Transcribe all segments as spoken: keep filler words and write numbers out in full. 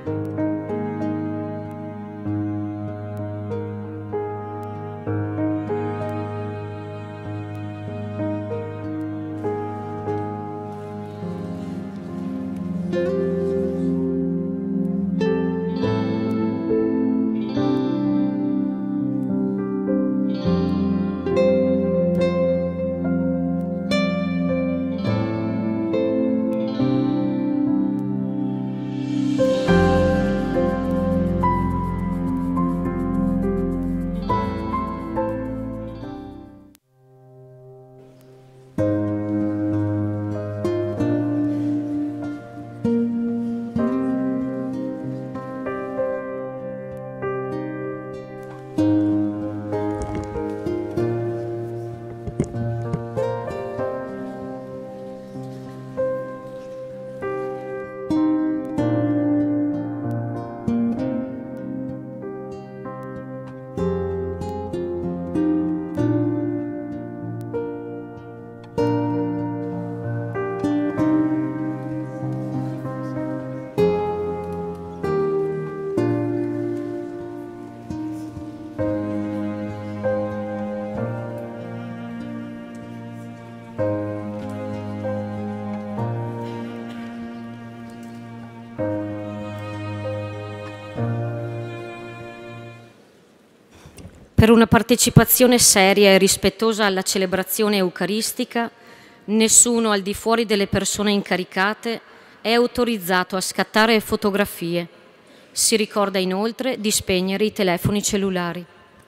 Per una partecipazione seria e rispettosa alla celebrazione eucaristica, nessuno al di fuori delle persone incaricate è autorizzato a scattare fotografie. Si ricorda inoltre di spegnere i telefoni cellulari.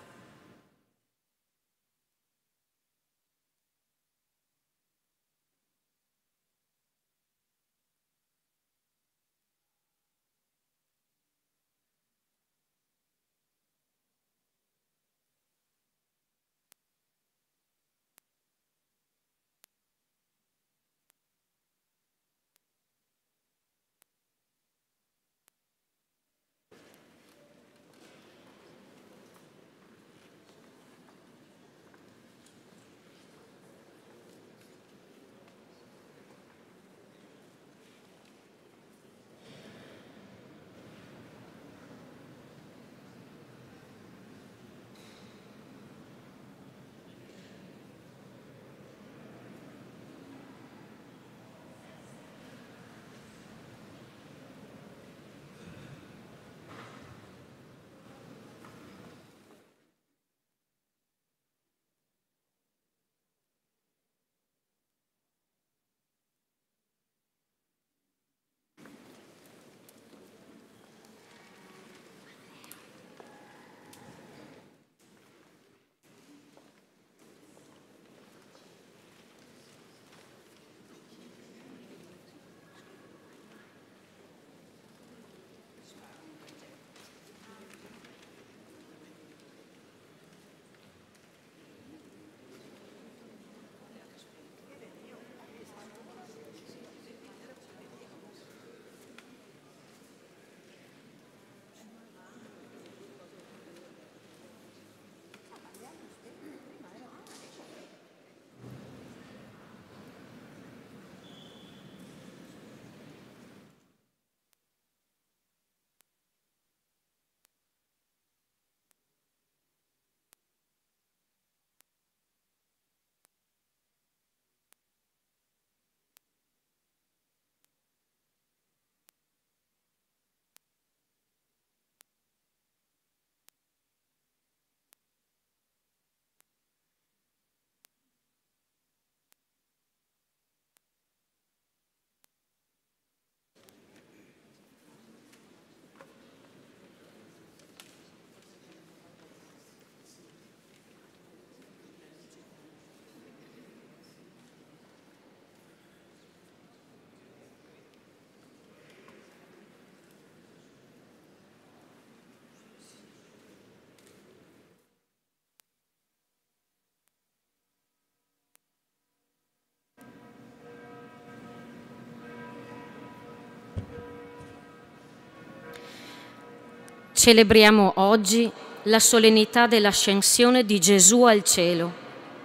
Celebriamo oggi la solennità dell'ascensione di Gesù al cielo.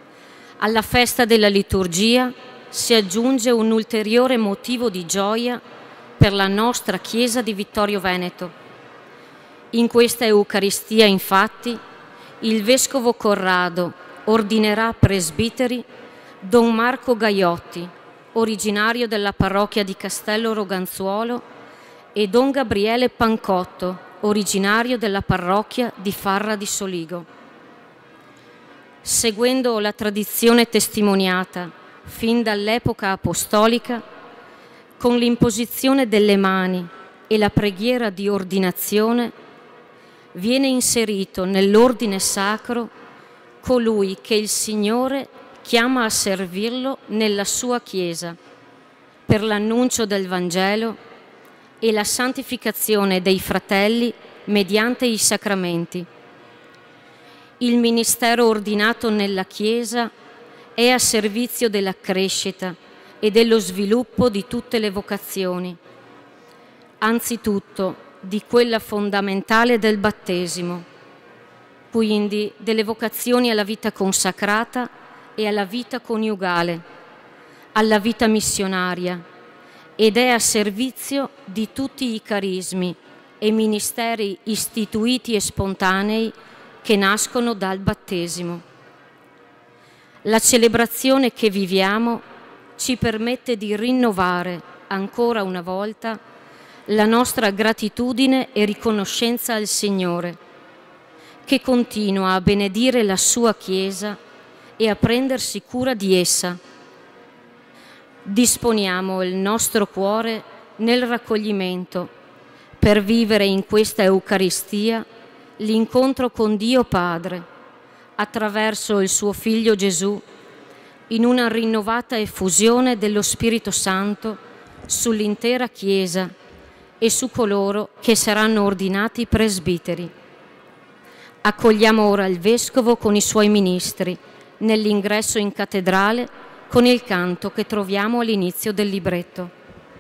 Alla festa della liturgia si aggiunge un ulteriore motivo di gioia per la nostra Chiesa di Vittorio Veneto. In questa Eucaristia, infatti, il Vescovo Corrado ordinerà presbiteri Don Marco Gaiotti, originario della parrocchia di Castello Roganzuolo, e Don Gabriele Pancotto, originario della parrocchia di Farra di Soligo. Seguendo la tradizione testimoniata fin dall'epoca apostolica, con l'imposizione delle mani e la preghiera di ordinazione, viene inserito nell'ordine sacro colui che il Signore chiama a servirlo nella sua Chiesa, per l'annuncio del Vangelo e la santificazione dei fratelli mediante i sacramenti. Il ministero ordinato nella Chiesa è a servizio della crescita e dello sviluppo di tutte le vocazioni, anzitutto di quella fondamentale del battesimo, quindi delle vocazioni alla vita consacrata e alla vita coniugale, alla vita missionaria, ed è a servizio di tutti i carismi e ministeri istituiti e spontanei che nascono dal battesimo. La celebrazione che viviamo ci permette di rinnovare ancora una volta la nostra gratitudine e riconoscenza al Signore, che continua a benedire la sua Chiesa e a prendersi cura di essa. Disponiamo il nostro cuore nel raccoglimento per vivere in questa Eucaristia l'incontro con Dio Padre, attraverso il suo Figlio Gesù, in una rinnovata effusione dello Spirito Santo sull'intera Chiesa e su coloro che saranno ordinati presbiteri. Accogliamo ora il Vescovo con i suoi ministri nell'ingresso in cattedrale con il canto che troviamo all'inizio del libretto.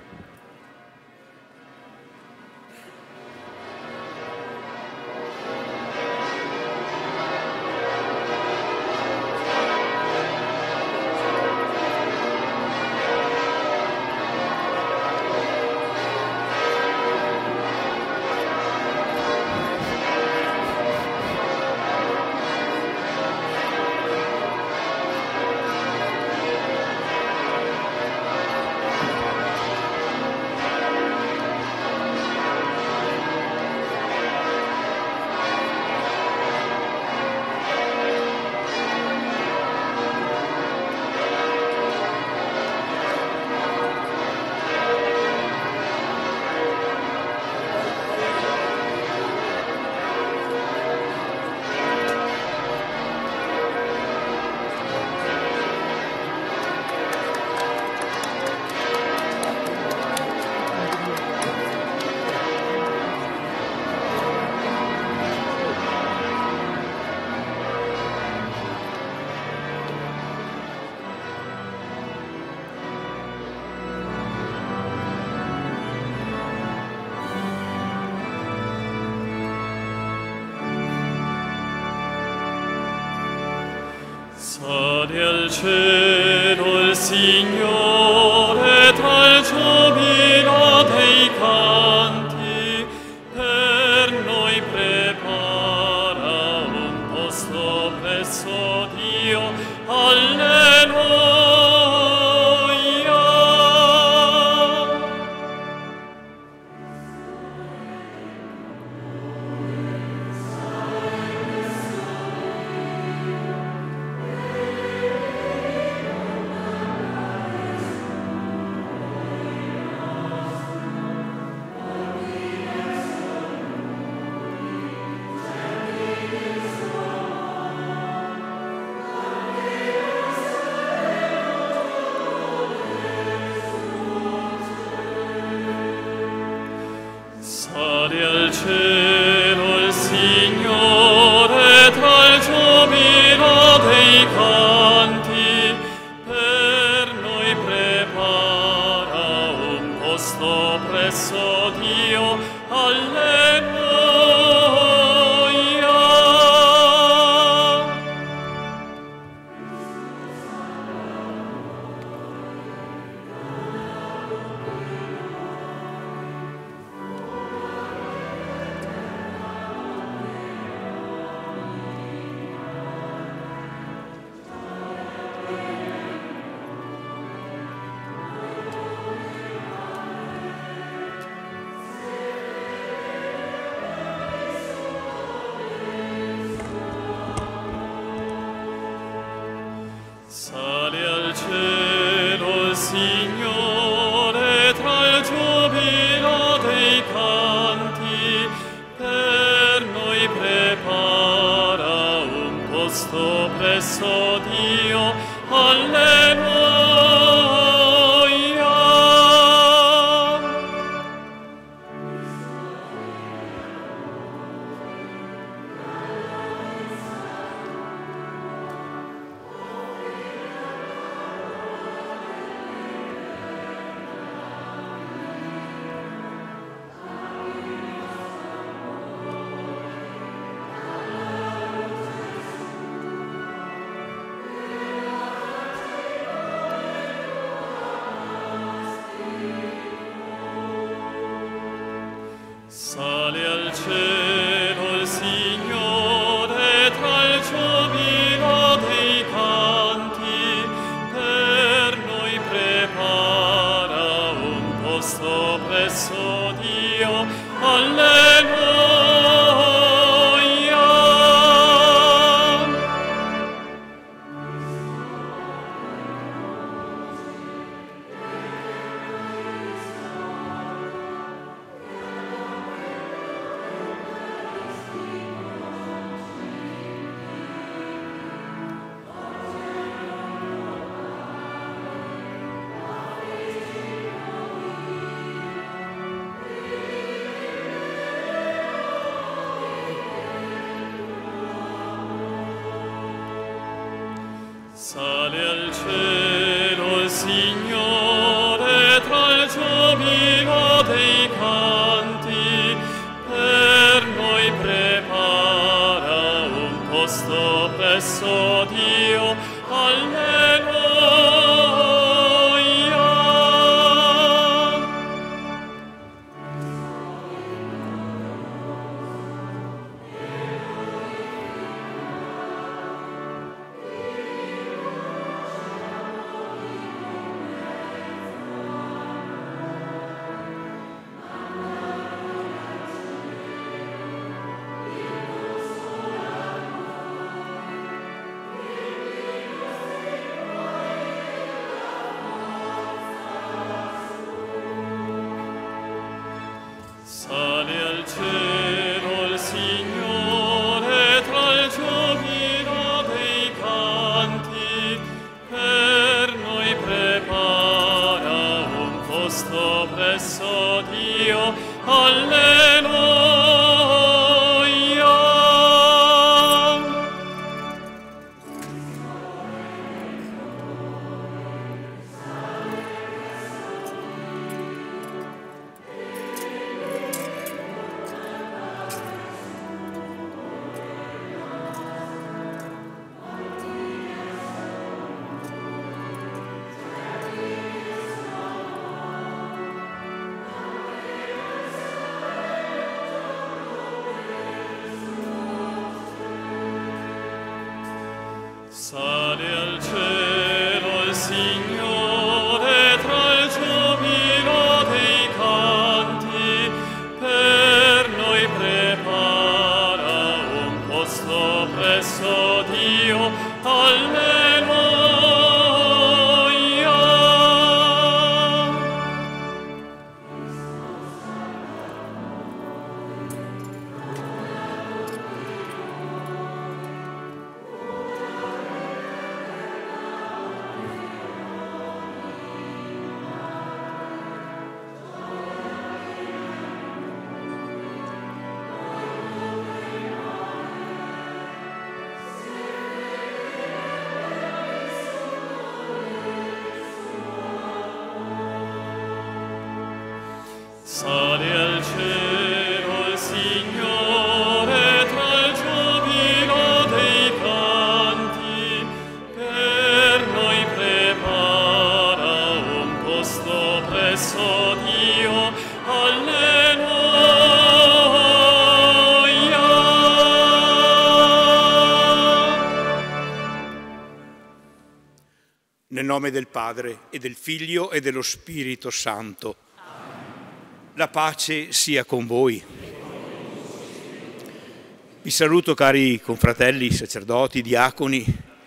Sale al cielo il Signore tra il giubilo dei canti, per noi prepara un posto presso Dio. Alleluia. Sale al cielo il Signore tra il giubilo dei canti, per noi prepara un posto presso Dio. Alleluia. presso Dio. Alleluia. Sale al cielo il Signore tra il giubilo dei canti, per noi prepara un posto presso Dio. Alleluia. Sale al cielo il Signore tra il giubilo dei canti, per noi prepara un posto presso Dio. Alleluia. Sale al cielo il Signore tra il giubilo dei canti, per noi prepara un posto presso Dio. Alleluia. Sale al cielo il Signore tra il giubilo dei canti, per noi prepara un posto presso Dio. Alleluia. Sale al cielo il Signore tra il giubilo dei canti, per noi prepara un posto presso Dio. Alleluia. Nel nome del Padre e del Figlio e dello Spirito Santo. La pace sia con voi. Vi saluto, cari confratelli, sacerdoti, diaconi.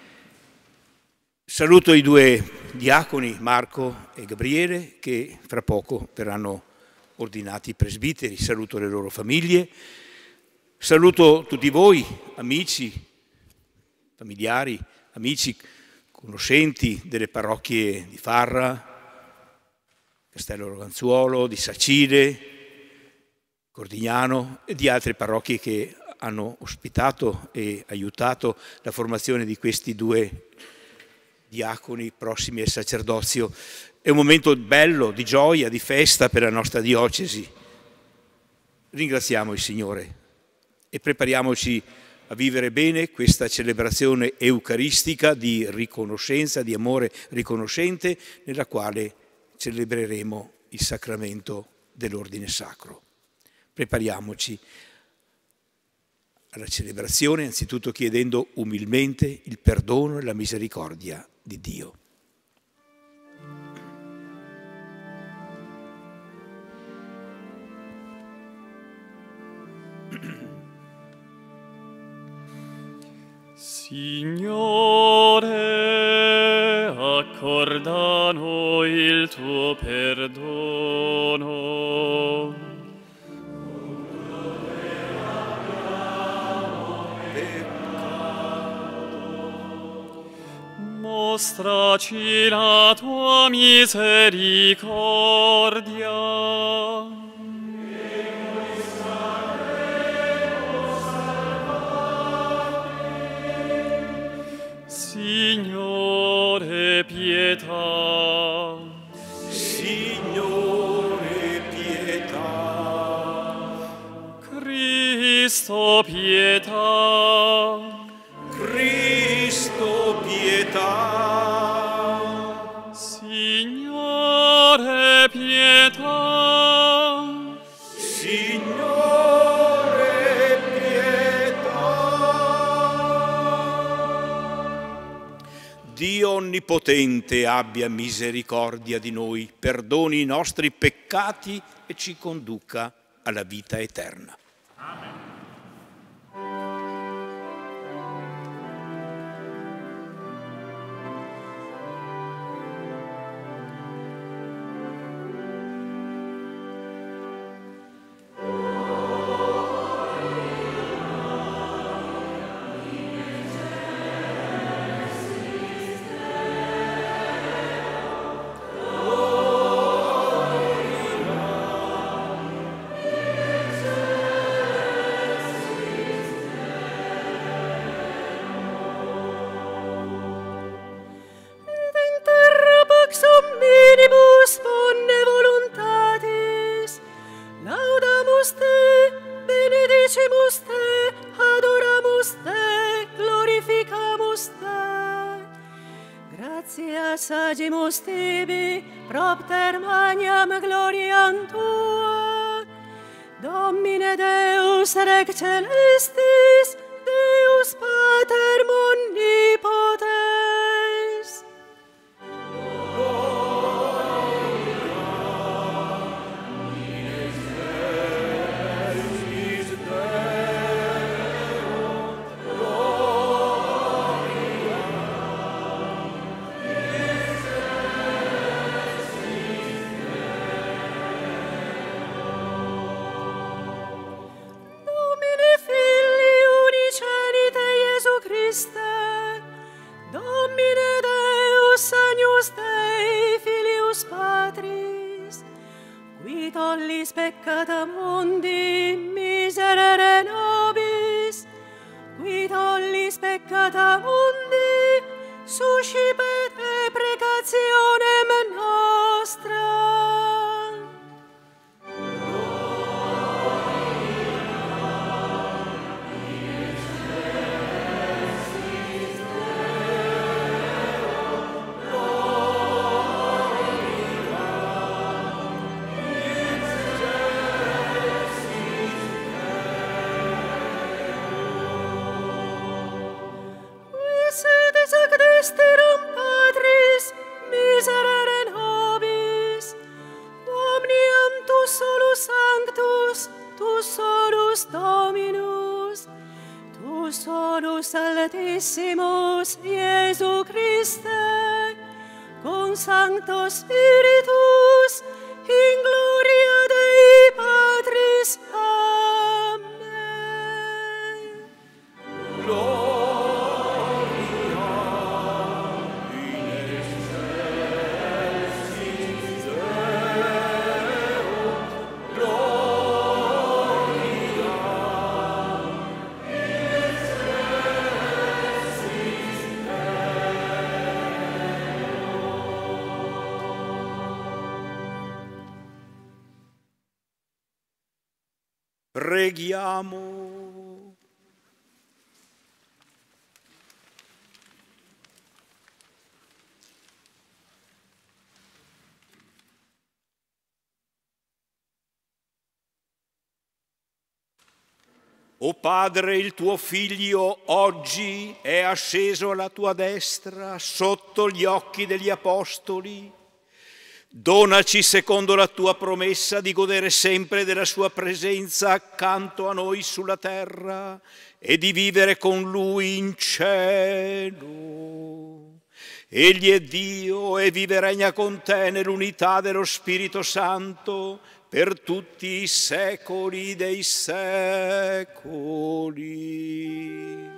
Saluto i due diaconi, Marco e Gabriele, che fra poco verranno ordinati presbiteri. Saluto le loro famiglie. Saluto tutti voi, amici, familiari, amici, conoscenti delle parrocchie di Farra, Castello Roganzuolo, di Sacile, Cordignano e di altre parrocchie che hanno ospitato e aiutato la formazione di questi due diaconi prossimi al sacerdozio. È un momento bello, di gioia, di festa per la nostra diocesi. Ringraziamo il Signore e prepariamoci a vivere bene questa celebrazione eucaristica di riconoscenza, di amore riconoscente, nella quale celebreremo il sacramento dell'ordine sacro. Prepariamoci alla celebrazione, anzitutto chiedendo umilmente il perdono e la misericordia di Dio. Signore, accordano il tuo perdono. Mostraci la tua misericordia. Signore, pietà. Signore, pietà. Cristo, pietà. Cristo, pietà. Signore, pietà. Signore, pietà. Dio Onnipotente abbia misericordia di noi, perdoni i nostri peccati e ci conduca alla vita eterna. Amen. Sagimus tibi, propter magnam gloriam tua, Domine Deus Rex celestis, Deus Pater omnipotens. Domine Deus agnus Dei filius Patris, qui tollis peccata mundi miserere nobis, qui tollis peccata mundi suscipete precationem nostra. Esterum Patris, miserere nobis, omnium tu solus sanctus, tu solus Dominus, tu solus Altissimus, Iesu Christe, con Sancto Spiritus, in gloria Dei Patris. Amen. Gloria Preghiamo. O Padre, il tuo Figlio oggi è asceso alla tua destra sotto gli occhi degli Apostoli. Donaci, secondo la tua promessa, di godere sempre della sua presenza accanto a noi sulla terra e di vivere con Lui in cielo. Egli è Dio e vive e regna con te nell'unità dello Spirito Santo per tutti i secoli dei secoli.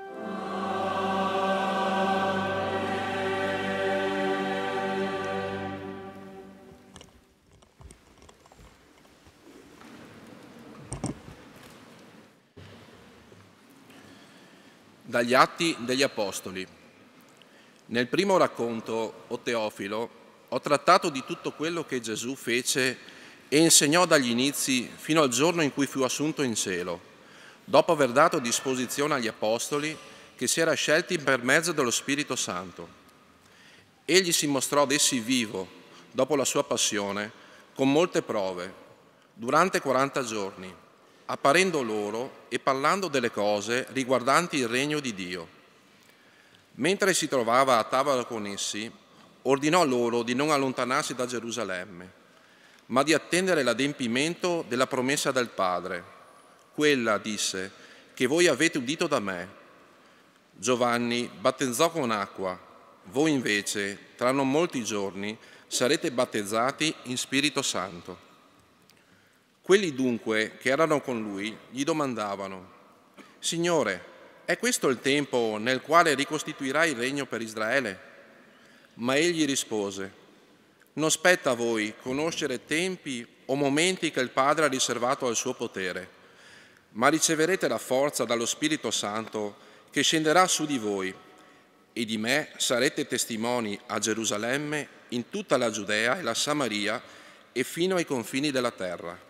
Dagli Atti degli Apostoli. Nel primo racconto, o Teofilo, ho trattato di tutto quello che Gesù fece e insegnò dagli inizi fino al giorno in cui fu assunto in cielo, dopo aver dato disposizione agli Apostoli che si era scelti per mezzo dello Spirito Santo. Egli si mostrò ad essi vivo, dopo la sua passione, con molte prove, durante quaranta giorni, apparendo loro e parlando delle cose riguardanti il regno di Dio. Mentre si trovava a tavola con essi, ordinò loro di non allontanarsi da Gerusalemme, ma di attendere l'adempimento della promessa del Padre. Quella, disse, che voi avete udito da me. Giovanni battezzò con acqua, voi invece, tra non molti giorni, sarete battezzati in Spirito Santo. Quelli dunque che erano con lui gli domandavano: Signore, è questo il tempo nel quale ricostituirai il regno per Israele? Ma egli rispose: non spetta a voi conoscere tempi o momenti che il Padre ha riservato al suo potere, ma riceverete la forza dallo Spirito Santo che scenderà su di voi, e di me sarete testimoni a Gerusalemme, in tutta la Giudea e la Samaria e fino ai confini della terra.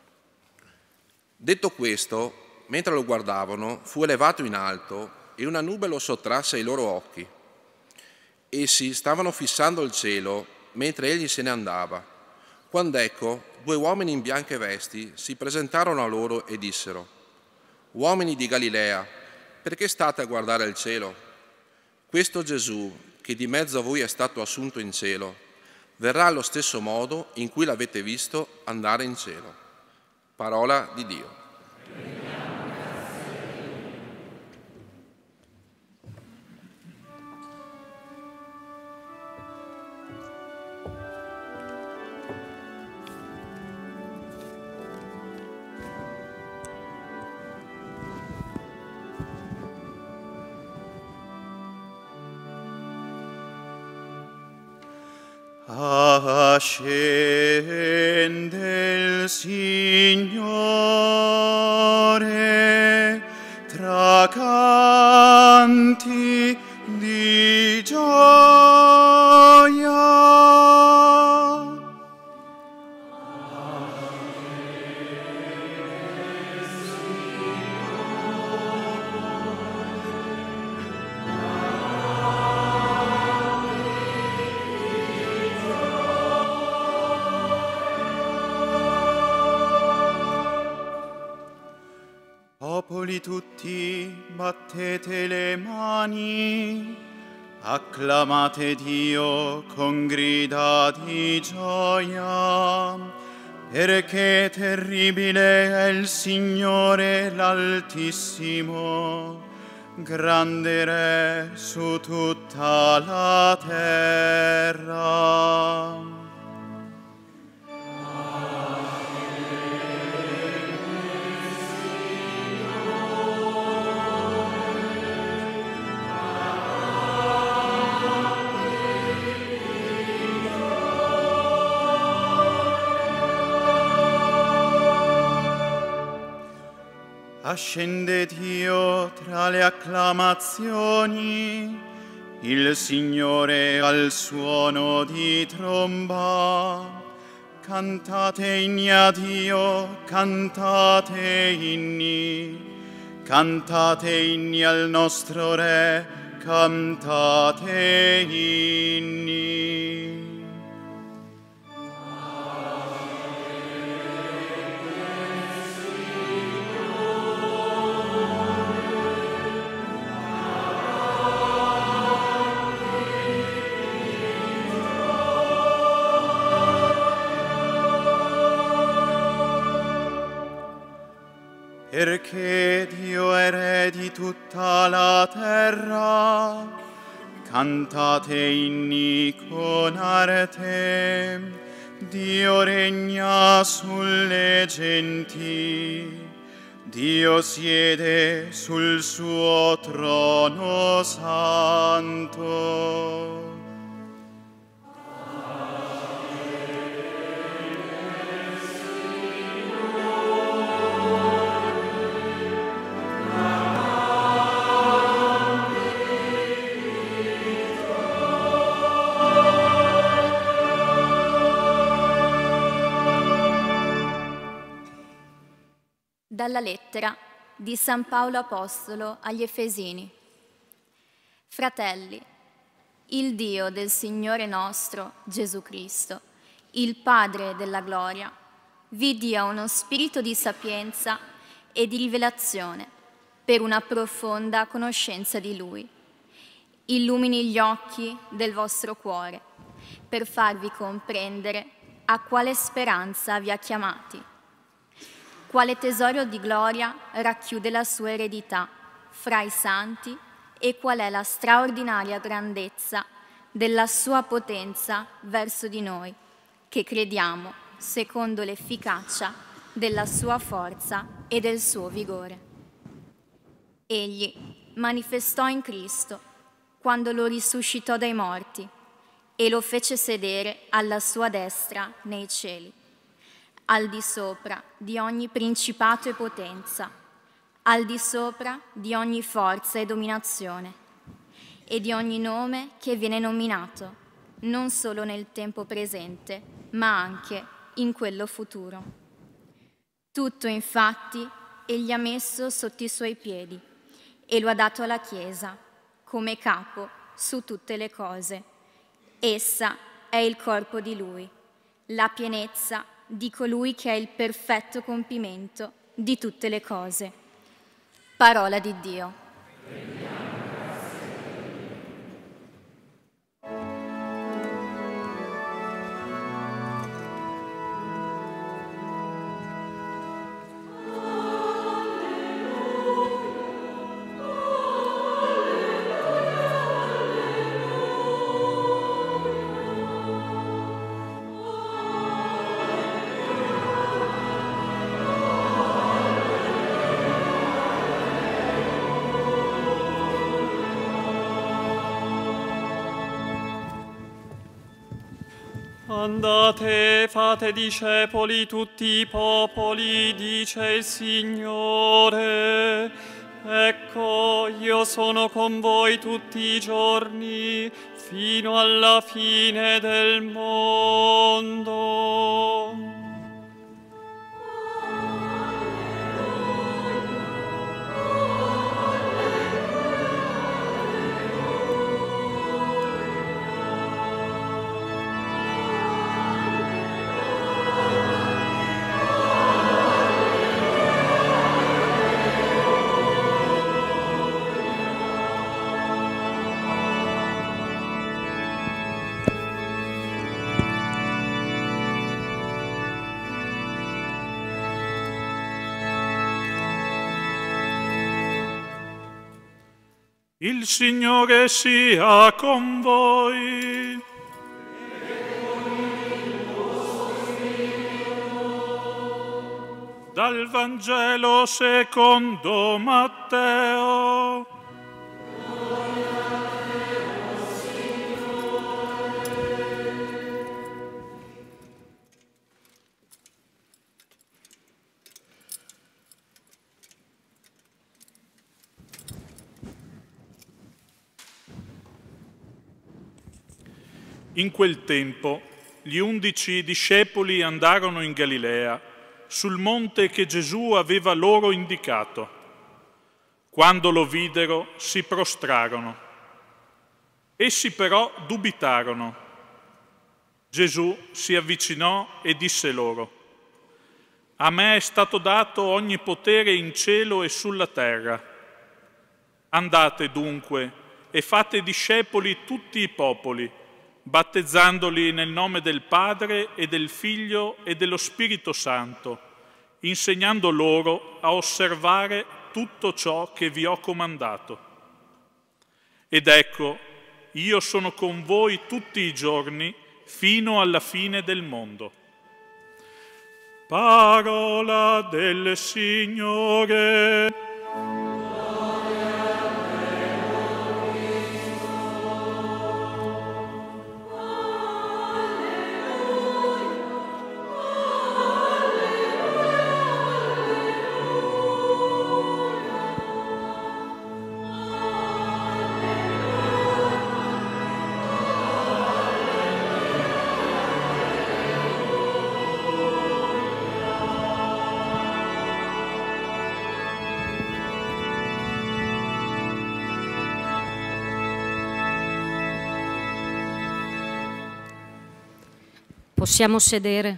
Detto questo, mentre lo guardavano, fu elevato in alto e una nube lo sottrasse ai loro occhi. Essi stavano fissando il cielo mentre egli se ne andava, quando ecco due uomini in bianche vesti si presentarono a loro e dissero: uomini di Galilea, perché state a guardare il cielo? Questo Gesù, che di mezzo a voi è stato assunto in cielo, verrà allo stesso modo in cui l'avete visto andare in cielo. Parola di Dio. Ascende il Signore tra canti di gioia. Popoli tutti, battete le mani, acclamate Dio con grida di gioia, perché terribile è il Signore l'Altissimo, grande Re su tutta la terra. Ascende Dio tra le acclamazioni, il Signore al suono di tromba, cantate inni a Dio, cantate inni, cantate inni al nostro Re, cantate inni. Perché Dio è Re di tutta la terra, cantate inni con arte, Dio regna sulle genti, Dio siede sul suo trono santo. Dalla lettera di San Paolo Apostolo agli Efesini. Fratelli, il Dio del Signore nostro Gesù Cristo, il Padre della gloria, vi dia uno spirito di sapienza e di rivelazione per una profonda conoscenza di Lui. Illumini gli occhi del vostro cuore per farvi comprendere a quale speranza vi ha chiamati, quale tesoro di gloria racchiude la sua eredità fra i santi e qual è la straordinaria grandezza della sua potenza verso di noi, che crediamo secondo l'efficacia della sua forza e del suo vigore. Egli manifestò in Cristo quando lo risuscitò dai morti e lo fece sedere alla sua destra nei cieli, al di sopra di ogni principato e potenza, al di sopra di ogni forza e dominazione, e di ogni nome che viene nominato, non solo nel tempo presente, ma anche in quello futuro. Tutto, infatti, egli ha messo sotto i suoi piedi e lo ha dato alla Chiesa come capo su tutte le cose. Essa è il corpo di Lui, la pienezza di colui che è il perfetto compimento di tutte le cose. Parola di Dio. Andate, fate discepoli tutti i popoli, dice il Signore. Ecco, io sono con voi tutti i giorni, fino alla fine del mondo. Il Signore sia con voi. Dal Vangelo secondo Matteo. In quel tempo gli undici discepoli andarono in Galilea, sul monte che Gesù aveva loro indicato. Quando lo videro, si prostrarono. Essi però dubitarono. Gesù si avvicinò e disse loro: «A me è stato dato ogni potere in cielo e sulla terra. Andate dunque e fate discepoli tutti i popoli, battezzandoli nel nome del Padre e del Figlio e dello Spirito Santo, insegnando loro a osservare tutto ciò che vi ho comandato. Ed ecco, io sono con voi tutti i giorni fino alla fine del mondo». Parola del Signore. Possiamo sedere.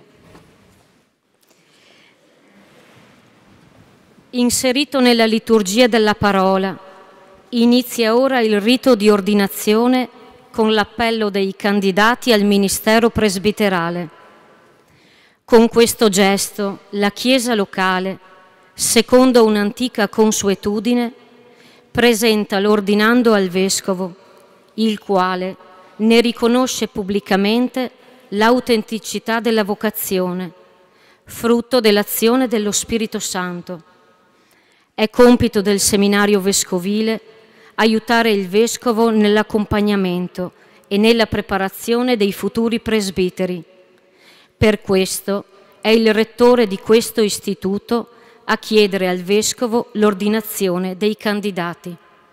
Inserito nella liturgia della parola, inizia ora il rito di ordinazione con l'appello dei candidati al ministero presbiterale. Con questo gesto, la Chiesa locale, secondo un'antica consuetudine, presenta l'ordinando al Vescovo, il quale ne riconosce pubblicamente l'autenticità della vocazione, frutto dell'azione dello Spirito Santo. È compito del seminario vescovile aiutare il Vescovo nell'accompagnamento e nella preparazione dei futuri presbiteri. Per questo è il rettore di questo istituto a chiedere al Vescovo l'ordinazione dei candidati.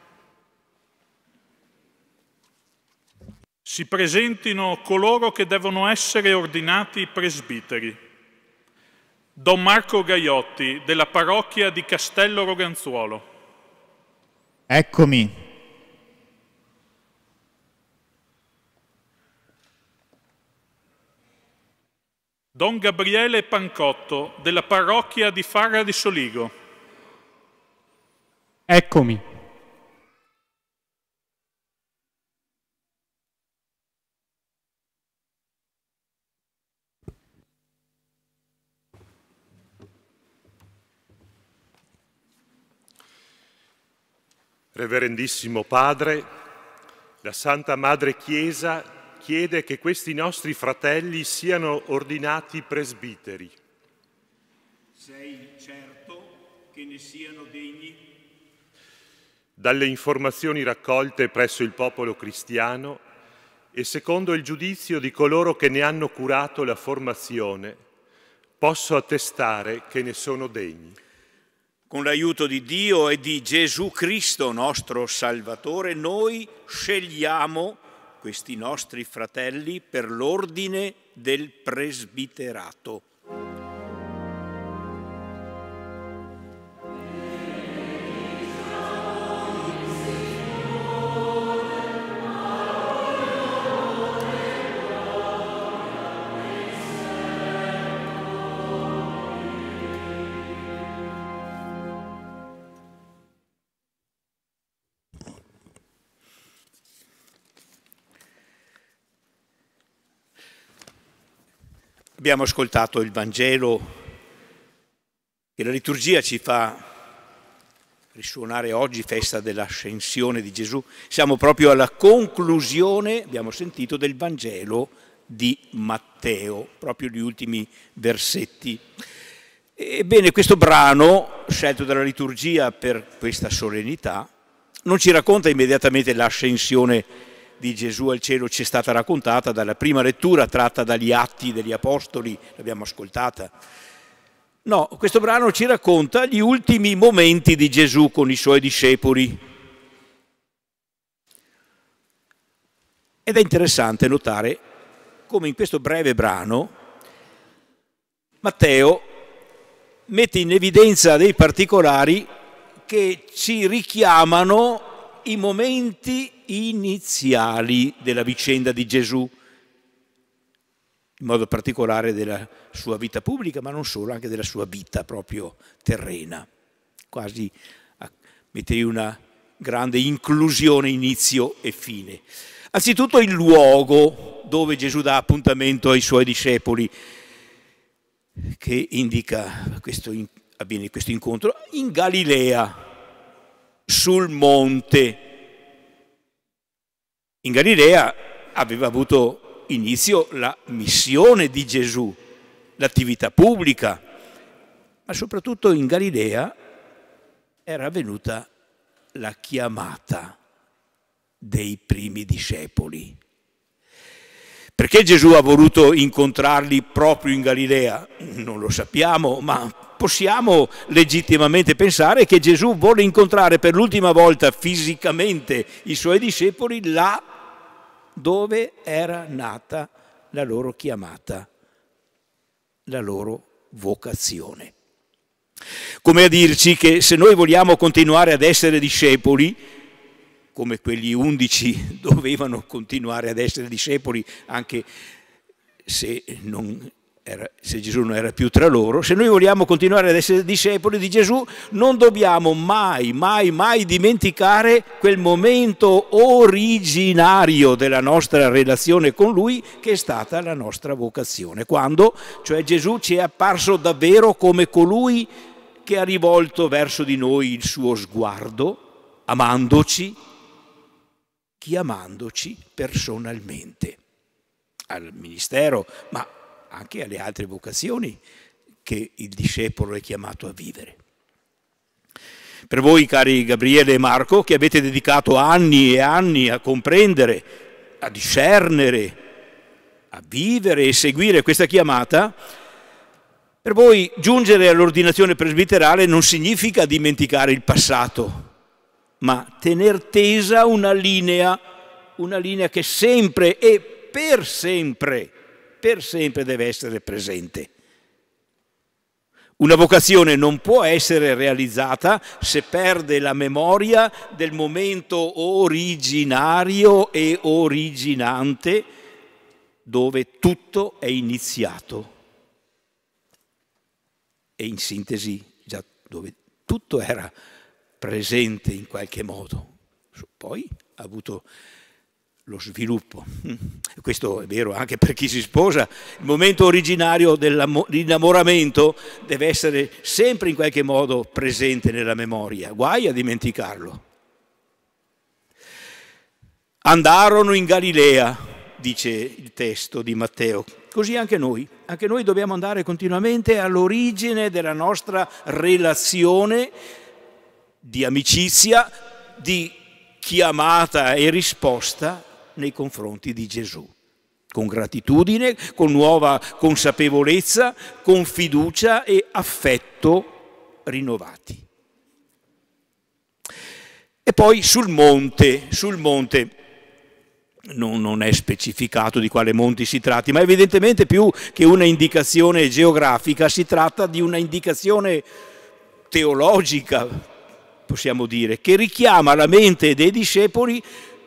Si presentino coloro che devono essere ordinati presbiteri. Don Marco Gaiotti, della parrocchia di Castello Roganzuolo. Eccomi. Don Gabriele Pancotto, della parrocchia di Farra di Soligo. Eccomi. Reverendissimo Padre, la Santa Madre Chiesa chiede che questi nostri fratelli siano ordinati presbiteri. Sei certo che ne siano degni? Dalle informazioni raccolte presso il popolo cristiano e secondo il giudizio di coloro che ne hanno curato la formazione, posso attestare che ne sono degni. Con l'aiuto di Dio e di Gesù Cristo, nostro Salvatore, noi scegliamo questi nostri fratelli per l'ordine del presbiterato. Abbiamo ascoltato il Vangelo che la liturgia ci fa risuonare oggi, festa dell'ascensione di Gesù. Siamo proprio alla conclusione, abbiamo sentito, del Vangelo di Matteo, proprio gli ultimi versetti. Ebbene, questo brano, scelto dalla liturgia per questa solennità, non ci racconta immediatamente l'ascensione di Gesù al cielo, ci è stata raccontata dalla prima lettura tratta dagli Atti degli Apostoli, l'abbiamo ascoltata. No, questo brano ci racconta gli ultimi momenti di Gesù con i suoi discepoli. Ed è interessante notare come in questo breve brano Matteo mette in evidenza dei particolari che ci richiamano i momenti iniziali della vicenda di Gesù, in modo particolare della sua vita pubblica, ma non solo, anche della sua vita proprio terrena. Quasi metterei una grande inclusione inizio e fine. Anzitutto il luogo dove Gesù dà appuntamento ai suoi discepoli, che indica questo, avviene questo incontro in Galilea, sul monte. In Galilea aveva avuto inizio la missione di Gesù, l'attività pubblica, ma soprattutto in Galilea era avvenuta la chiamata dei primi discepoli. Perché Gesù ha voluto incontrarli proprio in Galilea? Non lo sappiamo, ma possiamo legittimamente pensare che Gesù vuole incontrare per l'ultima volta fisicamente i suoi discepoli là dove era nata la loro chiamata, la loro vocazione. Come a dirci che se noi vogliamo continuare ad essere discepoli, come quegli undici dovevano continuare ad essere discepoli anche se, non era, se Gesù non era più tra loro, se noi vogliamo continuare ad essere discepoli di Gesù non dobbiamo mai, mai, mai dimenticare quel momento originario della nostra relazione con Lui che è stata la nostra vocazione, quando cioè Gesù ci è apparso davvero come colui che ha rivolto verso di noi il suo sguardo, amandoci, chiamandoci personalmente al ministero, ma anche alle altre vocazioni che il discepolo è chiamato a vivere. Per voi, cari Gabriele e Marco, che avete dedicato anni e anni a comprendere, a discernere, a vivere e seguire questa chiamata, per voi giungere all'ordinazione presbiterale non significa dimenticare il passato, ma tener tesa una linea, una linea che sempre e per sempre, per sempre deve essere presente. Una vocazione non può essere realizzata se perde la memoria del momento originario e originante dove tutto è iniziato. E in sintesi, già dove tutto era presente in qualche modo, poi ha avuto lo sviluppo. Questo è vero anche per chi si sposa. Il momento originario dell'innamoramento deve essere sempre in qualche modo presente nella memoria, guai a dimenticarlo. Andarono in Galilea, dice il testo di Matteo. Così anche noi, anche noi dobbiamo andare continuamente all'origine della nostra relazione di amicizia, di chiamata e risposta nei confronti di Gesù, con gratitudine, con nuova consapevolezza, con fiducia e affetto rinnovati. E poi sul monte, sul monte, Non, non è specificato di quale monti si tratti, ma evidentemente più che una indicazione geografica si tratta di una indicazione teologica, possiamo dire, che richiama alla mente dei discepoli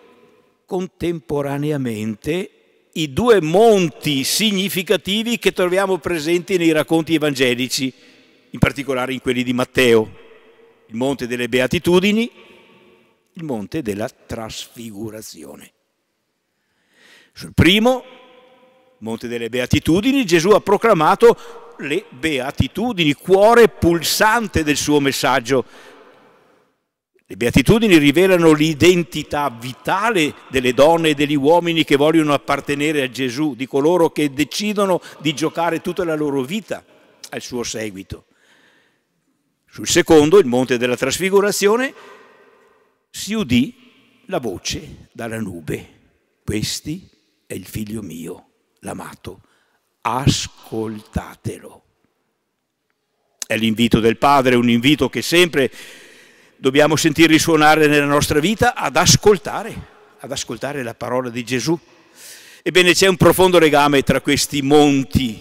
contemporaneamente i due monti significativi che troviamo presenti nei racconti evangelici, in particolare in quelli di Matteo, il monte delle Beatitudini, il monte della Trasfigurazione. Sul primo, Monte delle Beatitudini, Gesù ha proclamato le Beatitudini, cuore pulsante del suo messaggio. Le Beatitudini rivelano l'identità vitale delle donne e degli uomini che vogliono appartenere a Gesù, di coloro che decidono di giocare tutta la loro vita al suo seguito. Sul secondo, il Monte della Trasfigurazione, si udì la voce dalla nube. Questi è il figlio mio, l'amato, ascoltatelo. È l'invito del Padre, un invito che sempre dobbiamo sentire risuonare nella nostra vita ad ascoltare, ad ascoltare la parola di Gesù. Ebbene, c'è un profondo legame tra questi monti.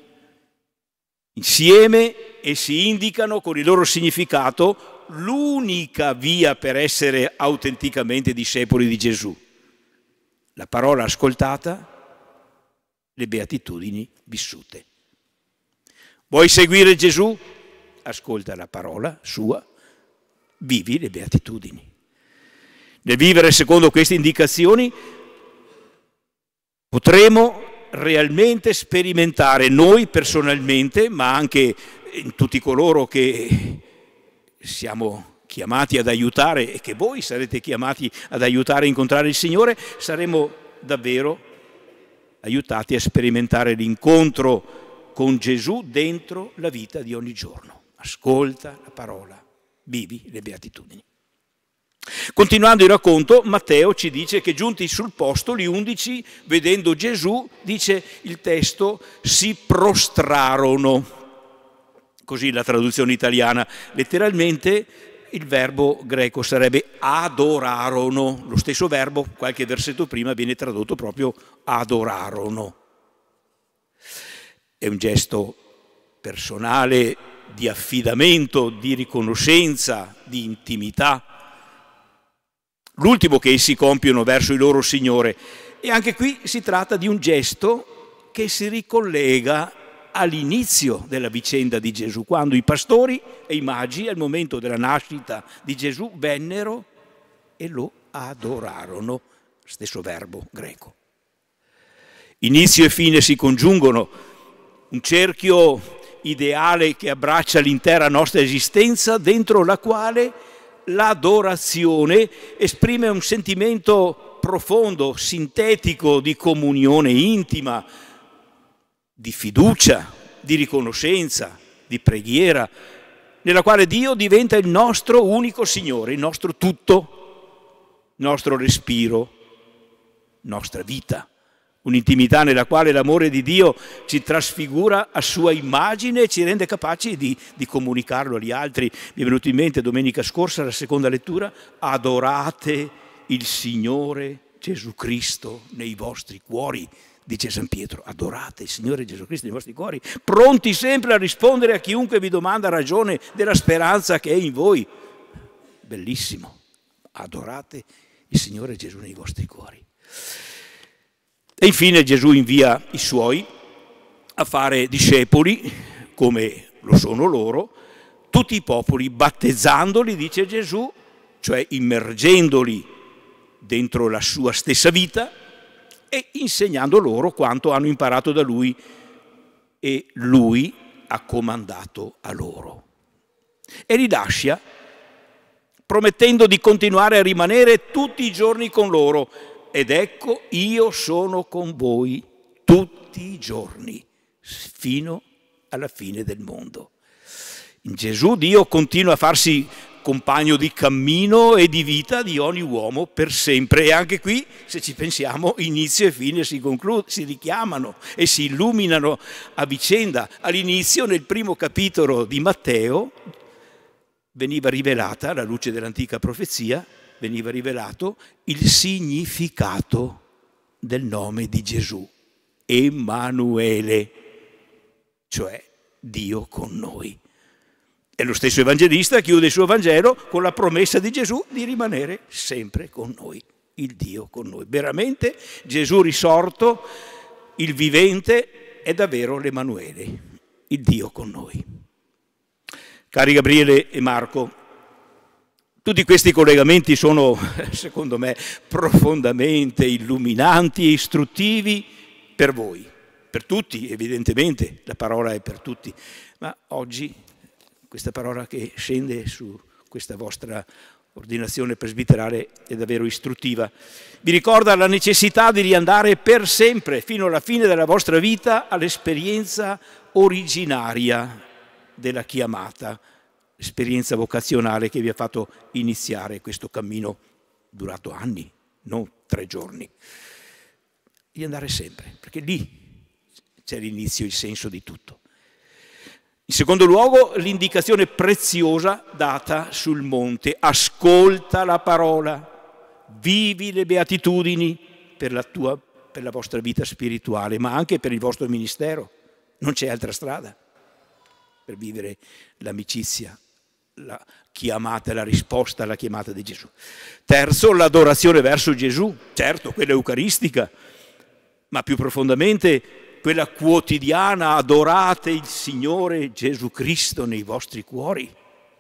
Insieme essi indicano con il loro significato l'unica via per essere autenticamente discepoli di Gesù. La parola ascoltata, le beatitudini vissute. Vuoi seguire Gesù? Ascolta la parola sua, vivi le beatitudini. Nel vivere secondo queste indicazioni potremo realmente sperimentare noi personalmente, ma anche in tutti coloro che siamo chiamati ad aiutare e che voi sarete chiamati ad aiutare a incontrare il Signore, saremo davvero aiutati a sperimentare l'incontro con Gesù dentro la vita di ogni giorno. Ascolta la parola, vivi le beatitudini. Continuando il racconto, Matteo ci dice che giunti sul posto, gli undici, vedendo Gesù, dice il testo, si prostrarono. Così la traduzione italiana. Letteralmente il verbo greco sarebbe adorarono. Lo stesso verbo, qualche versetto prima, viene tradotto proprio adorarono. È un gesto personale di affidamento, di riconoscenza, di intimità. L'ultimo che essi compiono verso il loro Signore. E anche qui si tratta di un gesto che si ricollega all'inizio della vicenda di Gesù, quando i pastori e i magi, al momento della nascita di Gesù, vennero e lo adorarono. Stesso verbo greco. Inizio e fine si congiungono, un cerchio ideale che abbraccia l'intera nostra esistenza, dentro la quale l'adorazione esprime un sentimento profondo, sintetico, di comunione intima, di fiducia, di riconoscenza, di preghiera, nella quale Dio diventa il nostro unico Signore, il nostro tutto, il nostro respiro, nostra vita. Un'intimità nella quale l'amore di Dio ci trasfigura a sua immagine e ci rende capaci di, di comunicarlo agli altri. Mi è venuto in mente domenica scorsa, la seconda lettura, adorate il Signore Gesù Cristo nei vostri cuori, dice San Pietro, adorate il Signore Gesù Cristo nei vostri cuori, pronti sempre a rispondere a chiunque vi domanda ragione della speranza che è in voi. Bellissimo, adorate il Signore Gesù nei vostri cuori. E infine Gesù invia i suoi a fare discepoli, come lo sono loro, tutti i popoli, battezzandoli, dice Gesù, cioè immergendoli dentro la sua stessa vita e insegnando loro quanto hanno imparato da Lui e Lui ha comandato a loro. E li lascia promettendo di continuare a rimanere tutti i giorni con loro. Ed ecco, io sono con voi tutti i giorni, fino alla fine del mondo. In Gesù Dio continua a farsi compagno di cammino e di vita di ogni uomo per sempre. E anche qui, se ci pensiamo, inizio e fine si concludono, si richiamano e si illuminano a vicenda. All'inizio, nel primo capitolo di Matteo, veniva rivelata, alla luce dell'antica profezia, veniva rivelato il significato del nome di Gesù, Emanuele, cioè Dio con noi. E lo stesso evangelista chiude il suo Vangelo con la promessa di Gesù di rimanere sempre con noi, il Dio con noi. Veramente Gesù risorto, il vivente, è davvero l'Emanuele, il Dio con noi. Cari Gabriele e Marco, tutti questi collegamenti sono, secondo me, profondamente illuminanti e istruttivi per voi, per tutti, evidentemente, la parola è per tutti, ma oggi questa parola che scende su questa vostra ordinazione presbiterale è davvero istruttiva. Vi ricorda la necessità di riandare per sempre, fino alla fine della vostra vita, all'esperienza originaria della chiamata, esperienza vocazionale che vi ha fatto iniziare questo cammino durato anni, non tre giorni. Di andare sempre, perché lì c'è l'inizio, il senso di tutto. In secondo luogo, l'indicazione preziosa data sul monte. Ascolta la parola, vivi le beatitudini per la tua, per per la vostra vita spirituale, ma anche per il vostro ministero. Non c'è altra strada per vivere l'amicizia, la chiamata, la risposta alla chiamata di Gesù. Terzo, l'adorazione verso Gesù, certo, quella eucaristica, ma più profondamente quella quotidiana. Adorate il Signore Gesù Cristo nei vostri cuori,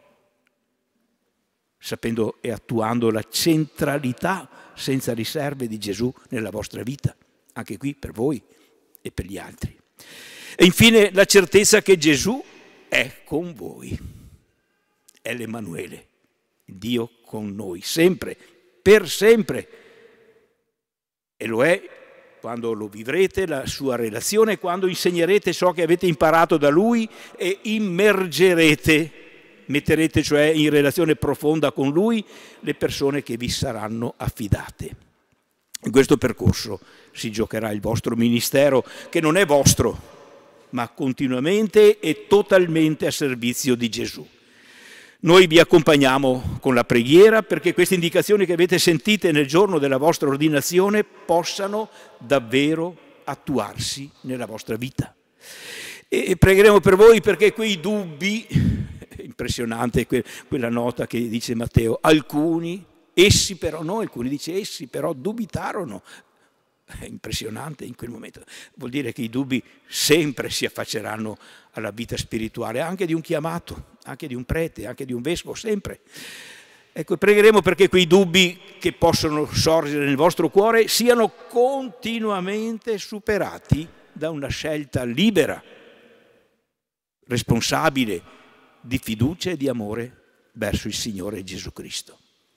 sapendo e attuando la centralità senza riserve di Gesù nella vostra vita, anche qui per voi e per gli altri. E infine la certezza che Gesù è con voi, è l'Emanuele, Dio con noi, sempre, per sempre. E lo è quando lo vivrete, la sua relazione, quando insegnerete ciò che avete imparato da Lui e immergerete, metterete cioè in relazione profonda con Lui le persone che vi saranno affidate. In questo percorso si giocherà il vostro ministero, che non è vostro, ma continuamente e totalmente a servizio di Gesù. Noi vi accompagniamo con la preghiera perché queste indicazioni che avete sentite nel giorno della vostra ordinazione possano davvero attuarsi nella vostra vita. E pregheremo per voi perché quei dubbi, impressionante quella nota che dice Matteo, alcuni, essi però, no, alcuni dice essi però dubitarono. È impressionante in quel momento. Vuol dire che i dubbi sempre si affacceranno alla vita spirituale, anche di un chiamato, anche di un prete, anche di un vescovo, sempre. Ecco, pregheremo perché quei dubbi che possono sorgere nel vostro cuore siano continuamente superati da una scelta libera, responsabile, di fiducia e di amore verso il Signore Gesù Cristo.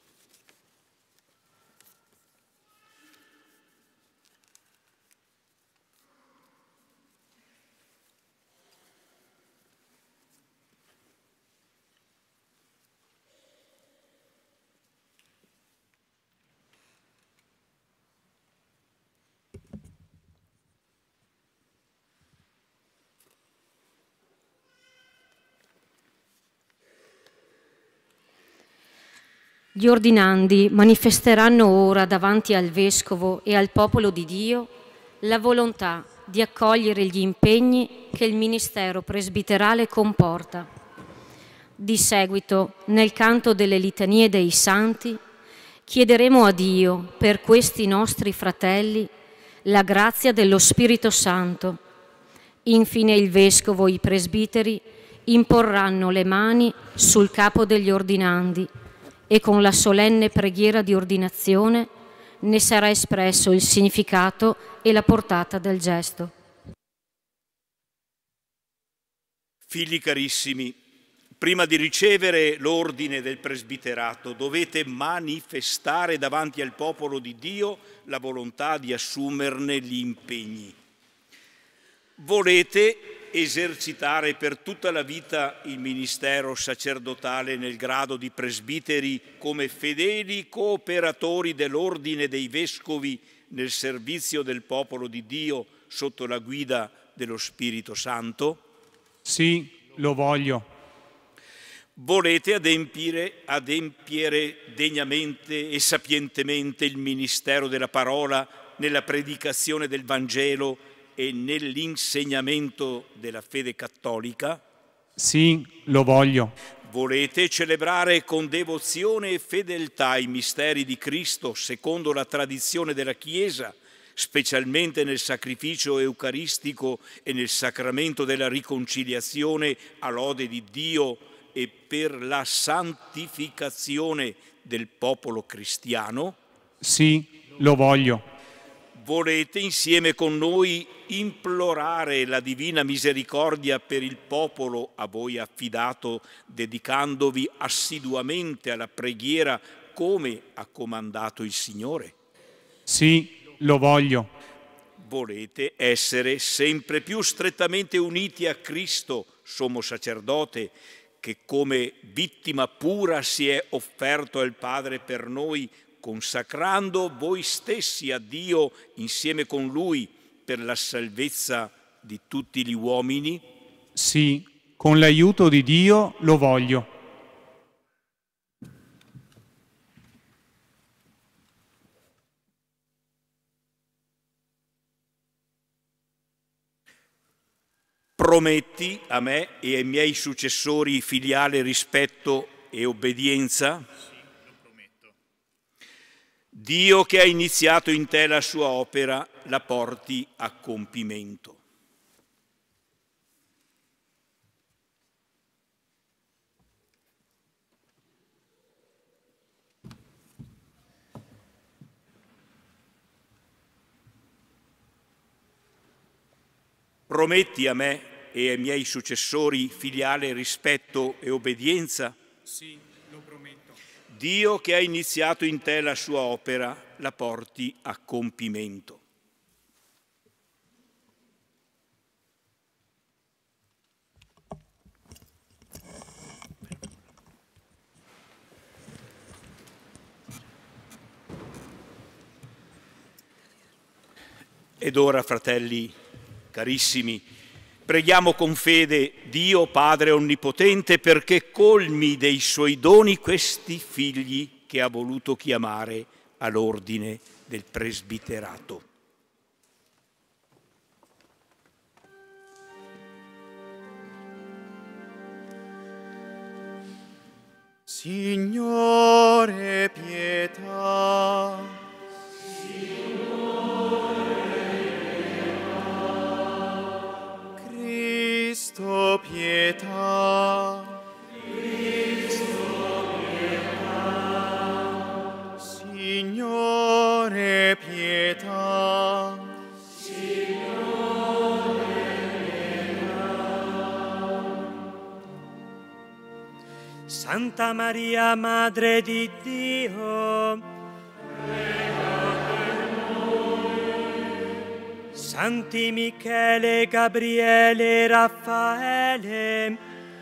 Gli ordinandi manifesteranno ora davanti al Vescovo e al popolo di Dio la volontà di accogliere gli impegni che il ministero presbiterale comporta. Di seguito, nel canto delle litanie dei santi, chiederemo a Dio per questi nostri fratelli la grazia dello Spirito Santo. Infine il Vescovo e i presbiteri imporranno le mani sul capo degli ordinandi e con la solenne preghiera di ordinazione ne sarà espresso il significato e la portata del gesto. Figli carissimi, prima di ricevere l'ordine del presbiterato dovete manifestare davanti al popolo di Dio la volontà di assumerne gli impegni. Volete esercitare per tutta la vita il ministero sacerdotale nel grado di presbiteri come fedeli cooperatori dell'ordine dei vescovi nel servizio del popolo di Dio sotto la guida dello Spirito Santo? Sì, lo voglio. Volete adempiere, adempiere degnamente e sapientemente il ministero della parola nella predicazione del Vangelo e nell'insegnamento della fede cattolica? Sì, lo voglio. Volete celebrare con devozione e fedeltà i misteri di Cristo secondo la tradizione della Chiesa, specialmente nel sacrificio eucaristico e nel sacramento della riconciliazione a lode di Dio e per la santificazione del popolo cristiano? Sì, lo voglio. Volete insieme con noi implorare la divina misericordia per il popolo a voi affidato, dedicandovi assiduamente alla preghiera come ha comandato il Signore? Sì, lo voglio. Volete essere sempre più strettamente uniti a Cristo, sommo sacerdote, che come vittima pura si è offerto al Padre per noi, consacrando voi stessi a Dio insieme con Lui per la salvezza di tutti gli uomini? Sì, con l'aiuto di Dio lo voglio. Prometti a me e ai miei successori filiale rispetto e obbedienza? Sì, lo prometto. Dio che ha iniziato in te la sua opera la porti a compimento. Prometti a me e ai miei successori filiale rispetto e obbedienza? Sì, lo prometto. Dio che ha iniziato in te la sua opera la porti a compimento. Ed ora, fratelli carissimi, preghiamo con fede Dio Padre Onnipotente perché colmi dei Suoi doni questi figli che ha voluto chiamare all'ordine del presbiterato. Signore, pietà. Cristo, pietà. Cristo, pietà. Signore, pietà. Signore, pietà. Santa Maria, Madre di Dio, Santi Michele, Gabriele, Raffaele,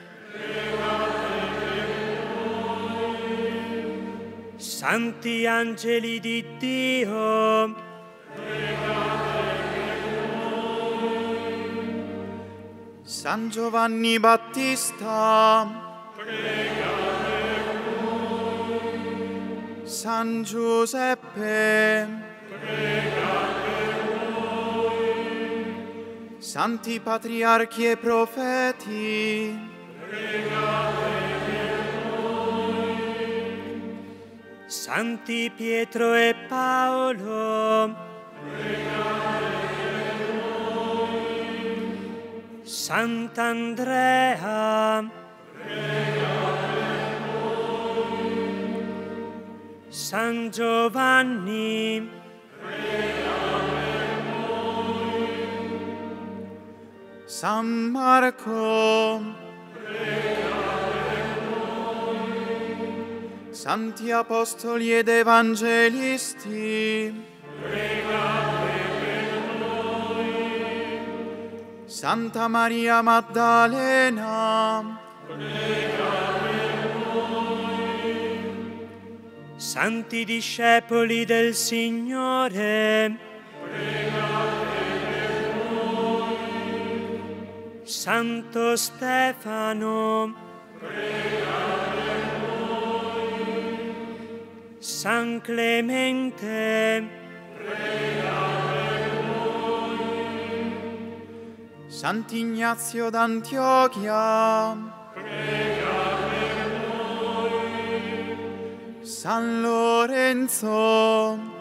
Santi Angeli di Dio, San Giovanni Battista, San Giuseppe, Santi Patriarchi e Profeti, Santi Pietro e Paolo, Sant'Andrea, San Giovanni, San Marco, Santi Apostoli ed Evangelisti, Santa Maria Maddalena, Santi discepoli del Signore, Santo Stefano, San Clemente, Sant'Ignazio d'Antiochia, San Lorenzo,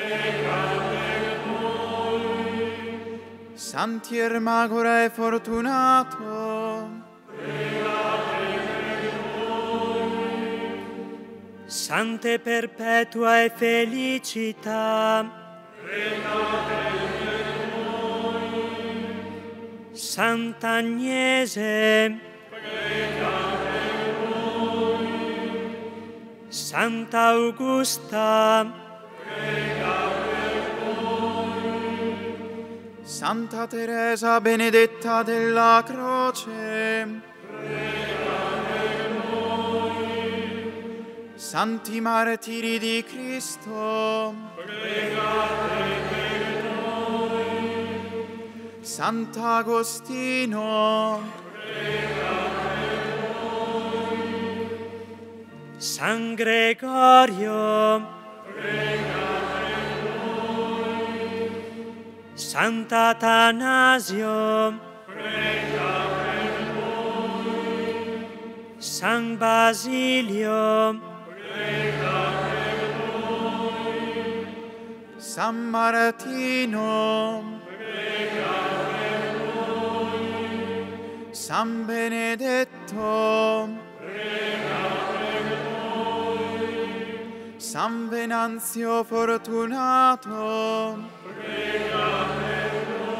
Santi Ermagora e Fortunato, Sante Perpetua e Felicita, Sant'Agnese, Santa Augusta, Santa Teresa Benedetta della Croce, Santi Martiri di Cristo, Sant'Agostino, San Gregorio, Sant'Atanasio, San Basilio, prega per noi. San Martino, prega per noi. San Benedetto, prega per noi. San Venanzio Fortunato, prega per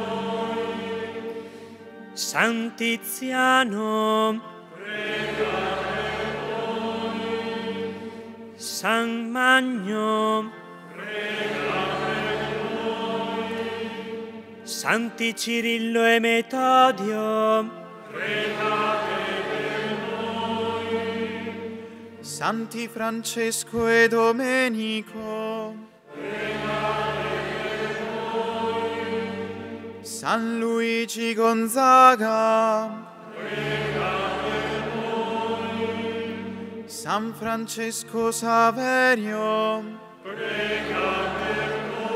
noi. San Tiziano, prega per noi. San Magno, prega per noi. Santi Cirillo e Metodio, prega per noi. Santi Francesco e Domenico, prega per noi. San Luigi Gonzaga, prega per noi. San Francesco Saverio, prega per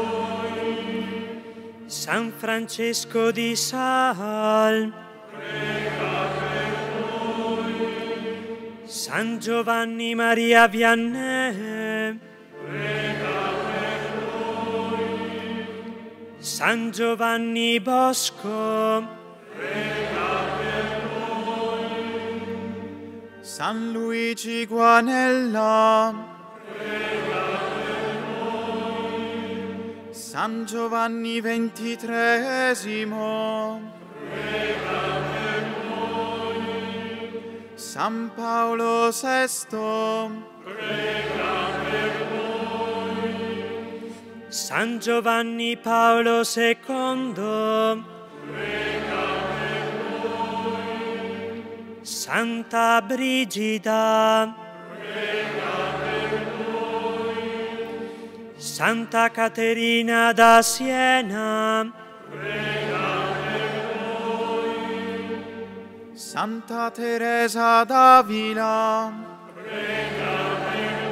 noi. San Francesco di Sal, prega per noi. San Giovanni Maria Vianney, prega per noi. San Giovanni Bosco, prega per noi. San Luigi Guanella, prega per noi. San Giovanni ventitreesimo, prega per noi. San Paolo sesto, prega per noi. San Giovanni Paolo secondo, prega per noi. Santa Brigida, prega per noi. Santa Caterina da Siena, prega per noi. Santa Teresa d'Avila, prega per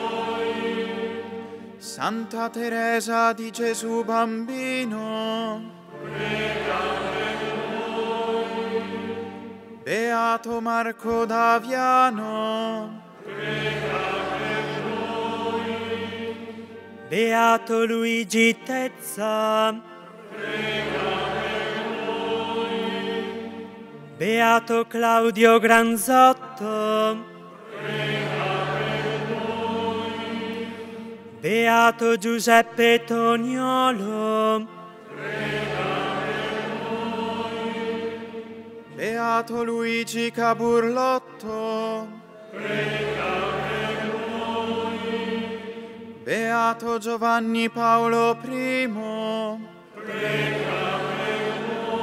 noi. Santa Teresa di Gesù Bambino, prega per noi. Beato Marco d'Aviano, prega per noi. Beato Luigi Tezza, prega per noi. Beato Claudio Granzotto, prega per noi. Beato Giuseppe Toniolo, prega per noi. Beato Luigi Caburlotto, prega per noi. Beato Giovanni Paolo primo, prega per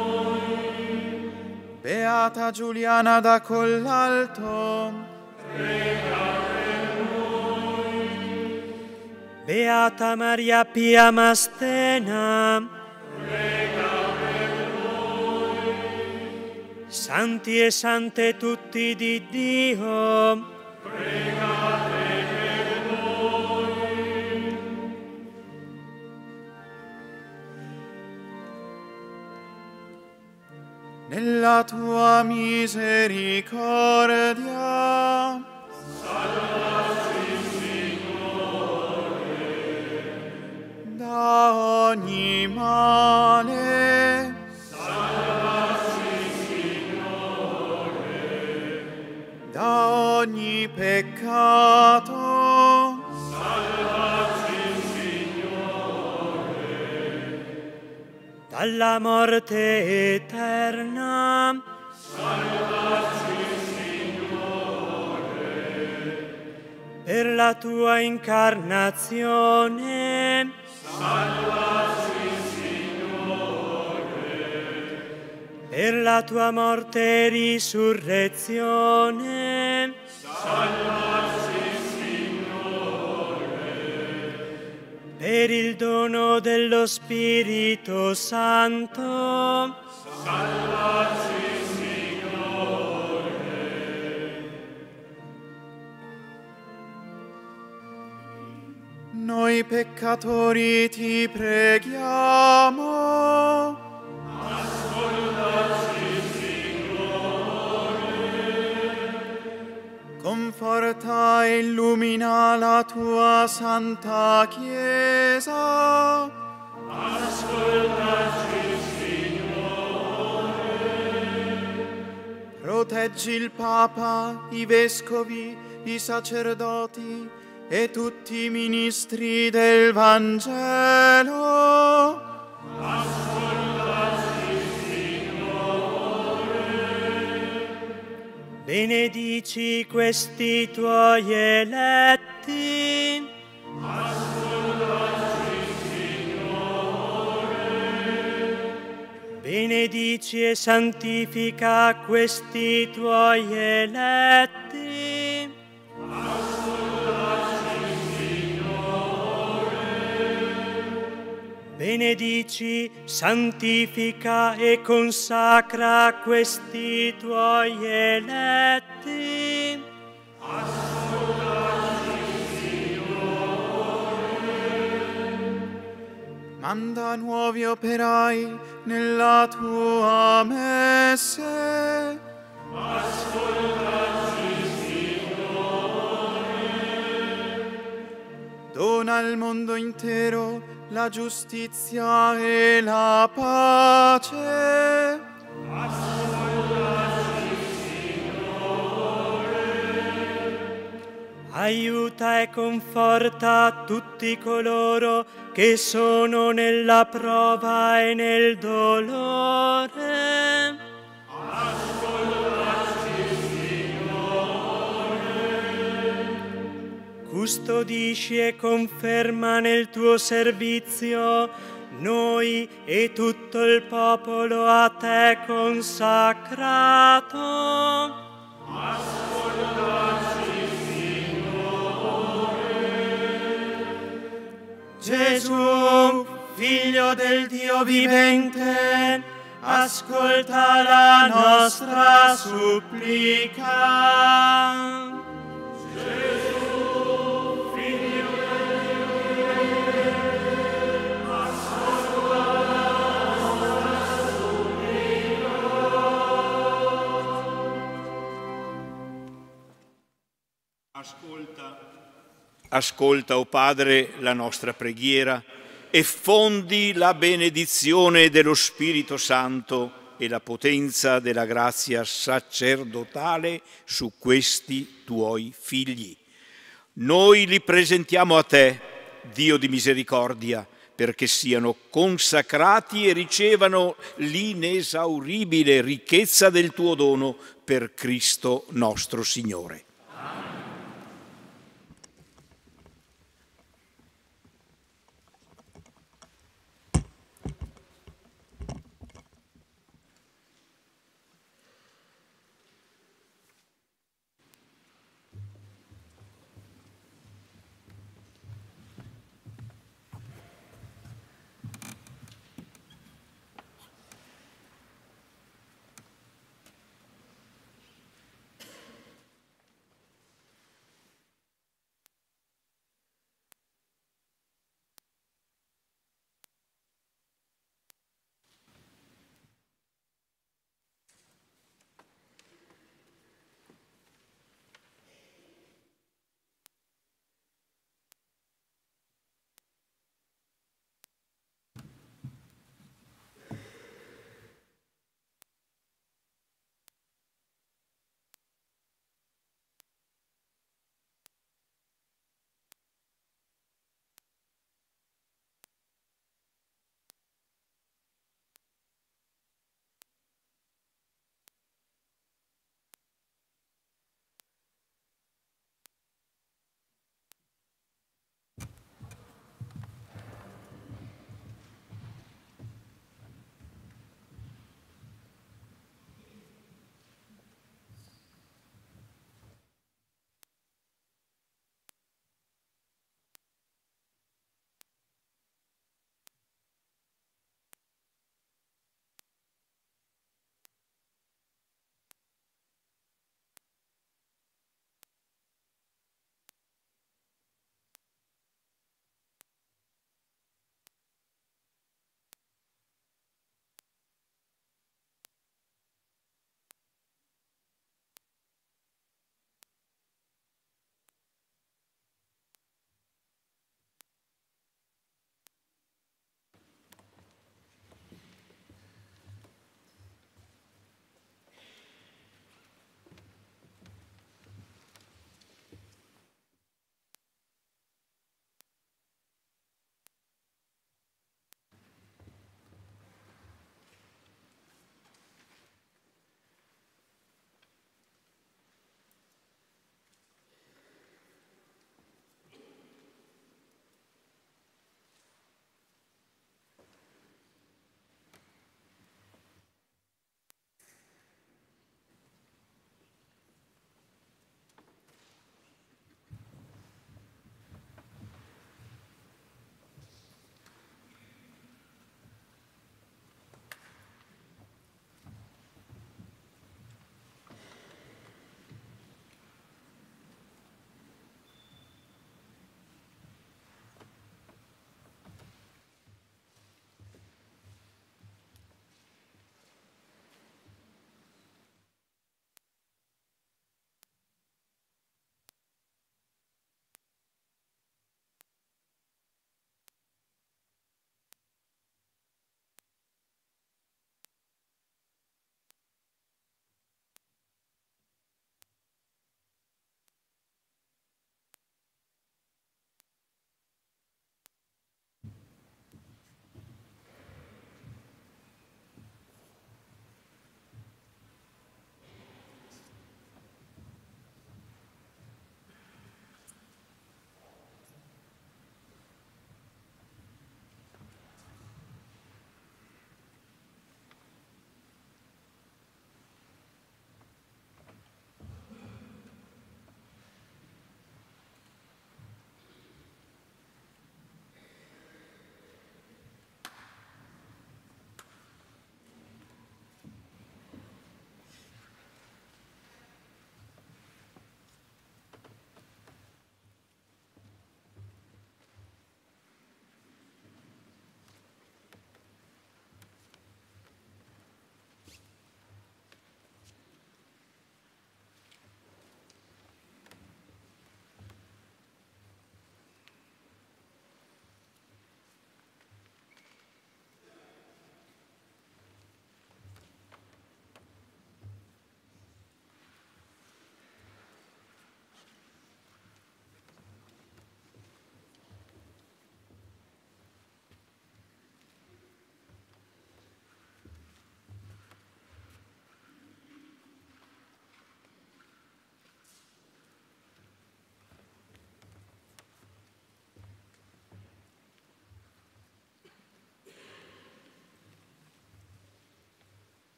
noi. Beata Giuliana da Collalto, prega per noi. Beata Maria Pia Mastena, prega per noi. Santi e sante tutti di Dio, prega per noi. Nella tua misericordia, salvaci, Signore, da ogni male. Salvaci, Signore, da ogni peccato. Salvaci, Signore, dalla morte eterna. Salvaci, Signore, per la tua incarnazione. Salvaci, Signore, per la tua morte e risurrezione. Salvaci, Signore, per il dono dello Spirito Santo. Salvaci, Signore. Noi peccatori ti preghiamo. Ascoltaci, Signore. conforta e illumina la tua santa Chiesa. Ascoltaci, Signore. Proteggi il Papa, i Vescovi, i sacerdoti e tutti i ministri del Vangelo. Benedici questi tuoi eletti. Ascoltaci, Signore. Benedici e santifica questi tuoi eletti. Ascoltaci, Signore. Benedici, santifica e consacra questi tuoi eletti. Ascoltaci, Signore. Manda nuovi operai nella tua messe. Ascoltaci, Signore. Dona al mondo intero la giustizia e la pace. Ascoltaci, Signore. Aiuta e conforta tutti coloro che sono nella prova e nel dolore. Ascoltaci, Signore. Custodisci e conferma nel tuo servizio noi e tutto il popolo a te consacrato. Ascoltaci, Signore. Gesù, Figlio del Dio vivente, ascolta la nostra supplica. Ascolta, ascolta, o Padre, la nostra preghiera e fondi la benedizione dello Spirito Santo e la potenza della grazia sacerdotale su questi tuoi figli. Noi li presentiamo a te, Dio di misericordia, perché siano consacrati e ricevano l'inesauribile ricchezza del tuo dono per Cristo nostro Signore.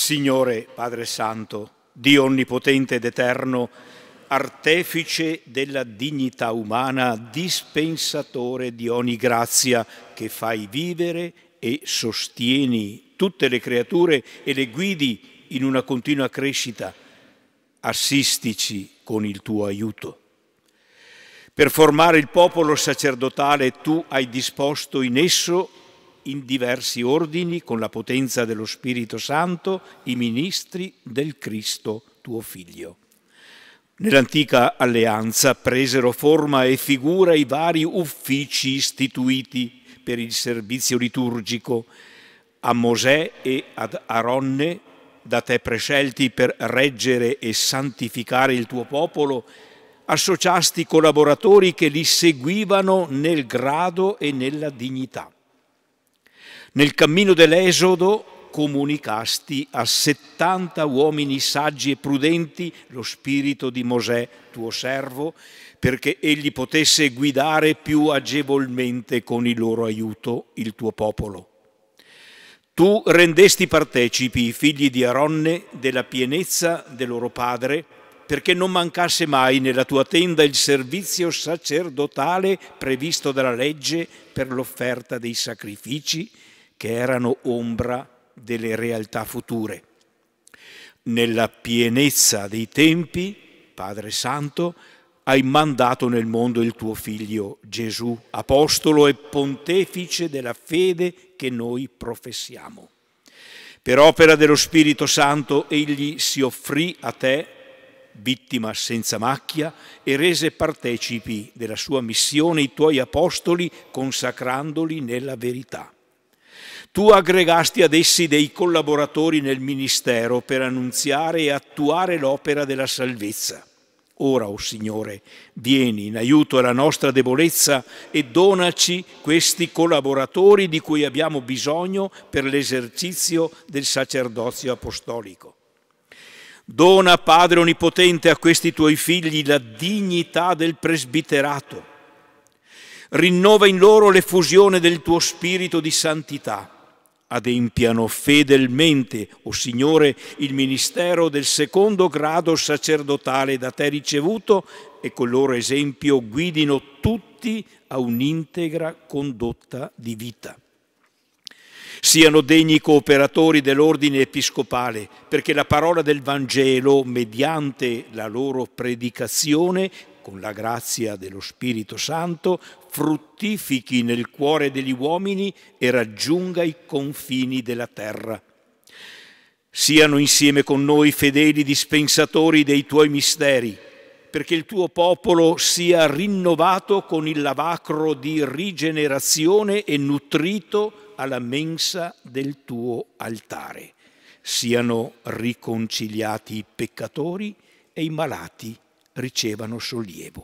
Signore Padre Santo, Dio onnipotente ed eterno, artefice della dignità umana, dispensatore di ogni grazia che fai vivere e sostieni tutte le creature e le guidi in una continua crescita, assistici con il tuo aiuto. Per formare il popolo sacerdotale tu hai disposto in esso, in diversi ordini, con la potenza dello Spirito Santo, i ministri del Cristo tuo Figlio. Nell'antica alleanza presero forma e figura i vari uffici istituiti per il servizio liturgico. A Mosè e ad Aronne, da te prescelti per reggere e santificare il tuo popolo, associasti collaboratori che li seguivano nel grado e nella dignità. Nel cammino dell'Esodo comunicasti a settanta uomini saggi e prudenti lo spirito di Mosè, tuo servo, perché egli potesse guidare più agevolmente con il loro aiuto il tuo popolo. Tu rendesti partecipi i figli di Aronne della pienezza del loro padre, perché non mancasse mai nella tua tenda il servizio sacerdotale previsto dalla legge per l'offerta dei sacrifici, che erano ombra delle realtà future. Nella pienezza dei tempi, Padre Santo, hai mandato nel mondo il tuo Figlio Gesù, apostolo e pontefice della fede che noi professiamo. Per opera dello Spirito Santo egli si offrì a te, vittima senza macchia, e rese partecipi della sua missione i tuoi apostoli, consacrandoli nella verità. Tu aggregasti ad essi dei collaboratori nel ministero per annunziare e attuare l'opera della salvezza. Ora, o oh Signore, vieni in aiuto alla nostra debolezza e donaci questi collaboratori di cui abbiamo bisogno per l'esercizio del sacerdozio apostolico. Dona, Padre Onnipotente, a questi tuoi figli la dignità del presbiterato. Rinnova in loro l'effusione del tuo spirito di santità. Adempiano fedelmente, o Signore, il ministero del secondo grado sacerdotale da te ricevuto e col loro esempio guidino tutti a un'integra condotta di vita. Siano degni cooperatori dell'ordine episcopale, perché la parola del Vangelo, mediante la loro predicazione, con la grazia dello Spirito Santo, fruttifichi nel cuore degli uomini e raggiunga i confini della terra. Siano insieme con noi fedeli dispensatori dei tuoi misteri, perché il tuo popolo sia rinnovato con il lavacro di rigenerazione e nutrito alla mensa del tuo altare. Siano riconciliati i peccatori e i malati ricevano sollievo.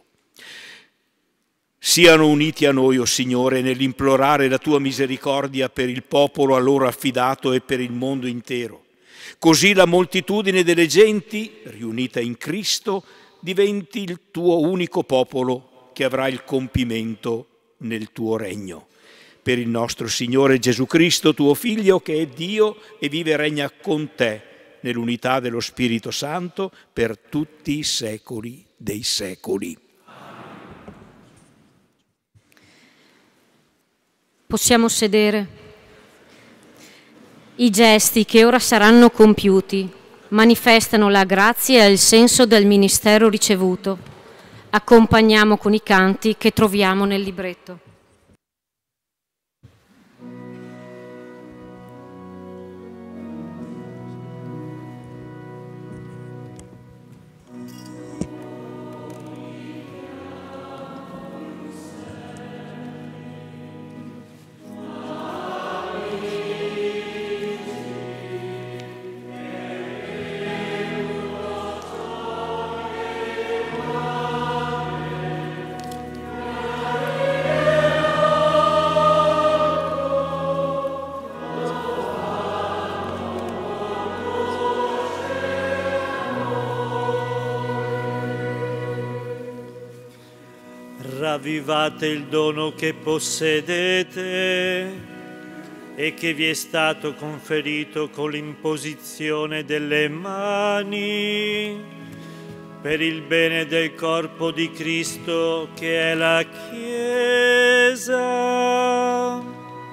Siano uniti a noi, o oh Signore, nell'implorare la tua misericordia per il popolo a loro affidato e per il mondo intero. Così la moltitudine delle genti, riunita in Cristo, diventi il tuo unico popolo che avrà il compimento nel tuo regno. Per il nostro Signore Gesù Cristo, tuo Figlio, che è Dio e vive e regna con te, nell'unità dello Spirito Santo, per tutti i secoli dei secoli. Possiamo sedere. I gesti che ora saranno compiuti manifestano la grazia e il senso del ministero ricevuto. Accompagniamo con i canti che troviamo nel libretto. Ravvivate il dono che possedete, e che vi è stato conferito con l'imposizione delle mani, per il bene del corpo di Cristo che è la Chiesa.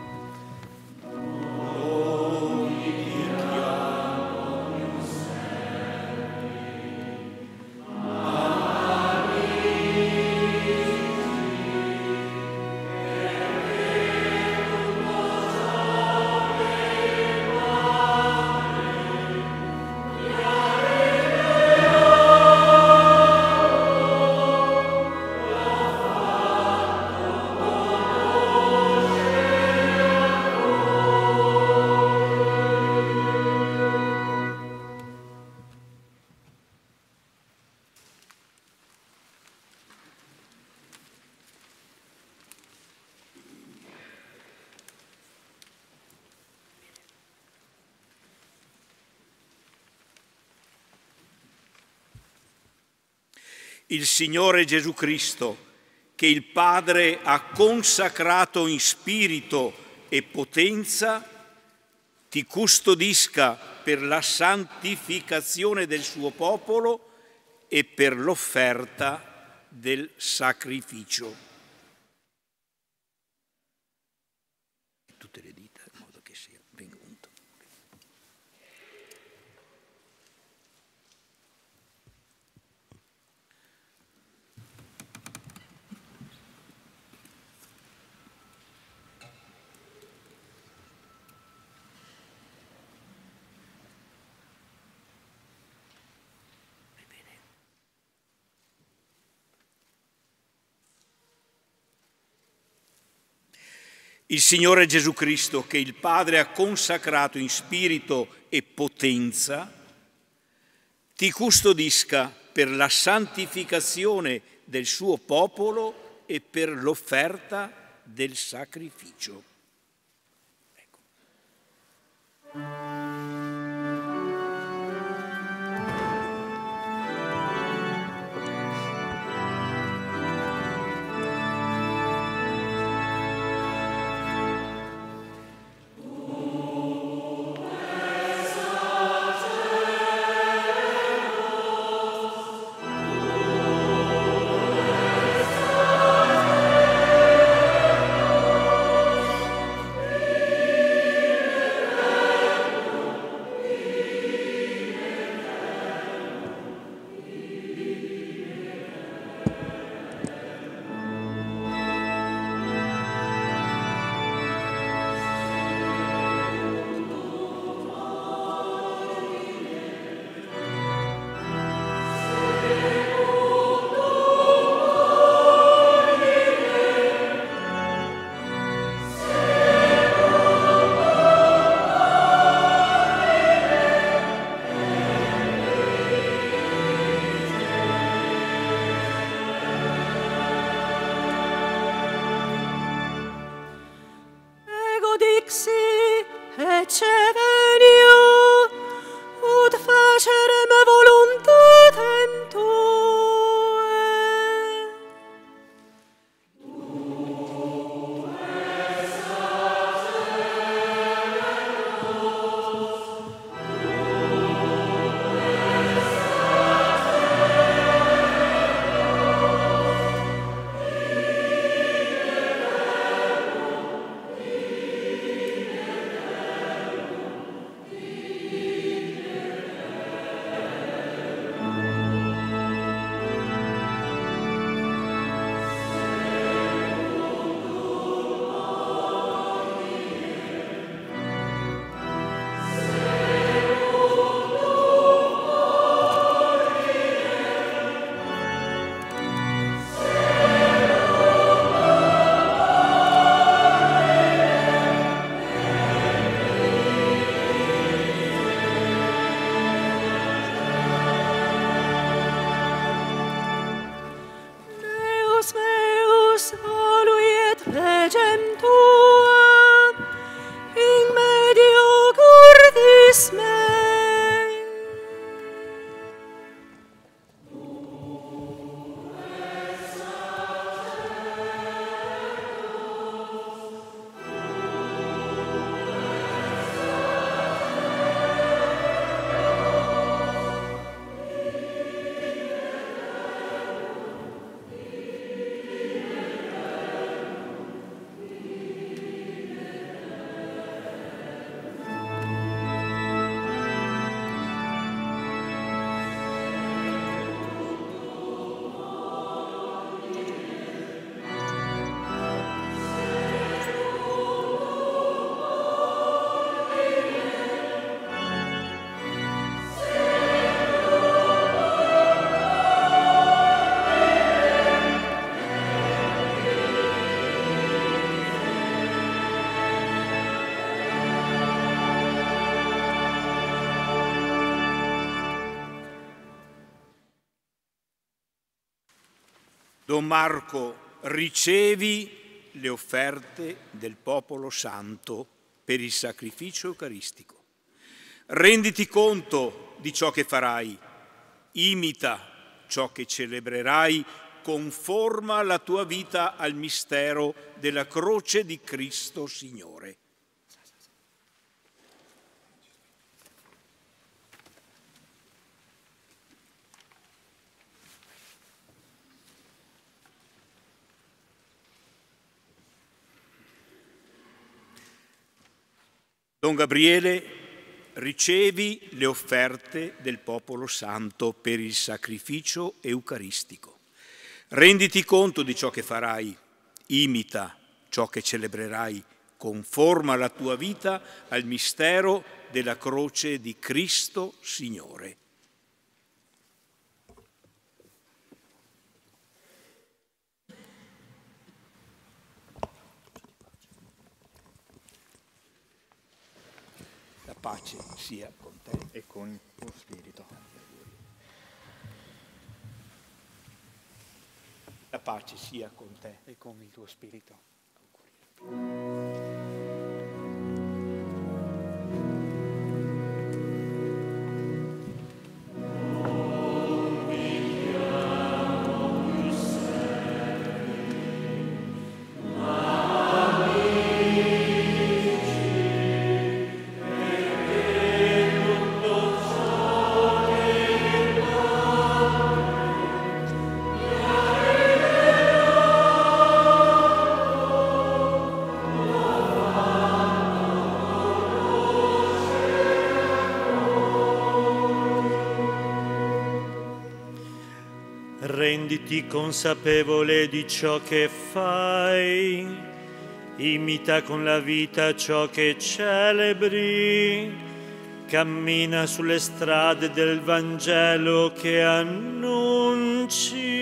Il Signore Gesù Cristo, che il Padre ha consacrato in spirito e potenza, ti custodisca per la santificazione del suo popolo e per l'offerta del sacrificio. Tutte le dita in modo che sia ben unto. Il Signore Gesù Cristo, che il Padre ha consacrato in spirito e potenza, ti custodisca per la santificazione del suo popolo e per l'offerta del sacrificio. Ecco. Don Marco, ricevi le offerte del popolo santo per il sacrificio eucaristico. Renditi conto di ciò che farai, imita ciò che celebrerai, conforma la tua vita al mistero della croce di Cristo Signore. Don Gabriele, ricevi le offerte del popolo santo per il sacrificio eucaristico. Renditi conto di ciò che farai, imita ciò che celebrerai, conforma la tua vita al mistero della croce di Cristo Signore. La pace sia con te e con il tuo spirito. La pace sia con te e con il tuo spirito. Renditi consapevole di ciò che fai, imita con la vita ciò che celebri, cammina sulle strade del Vangelo che annunci.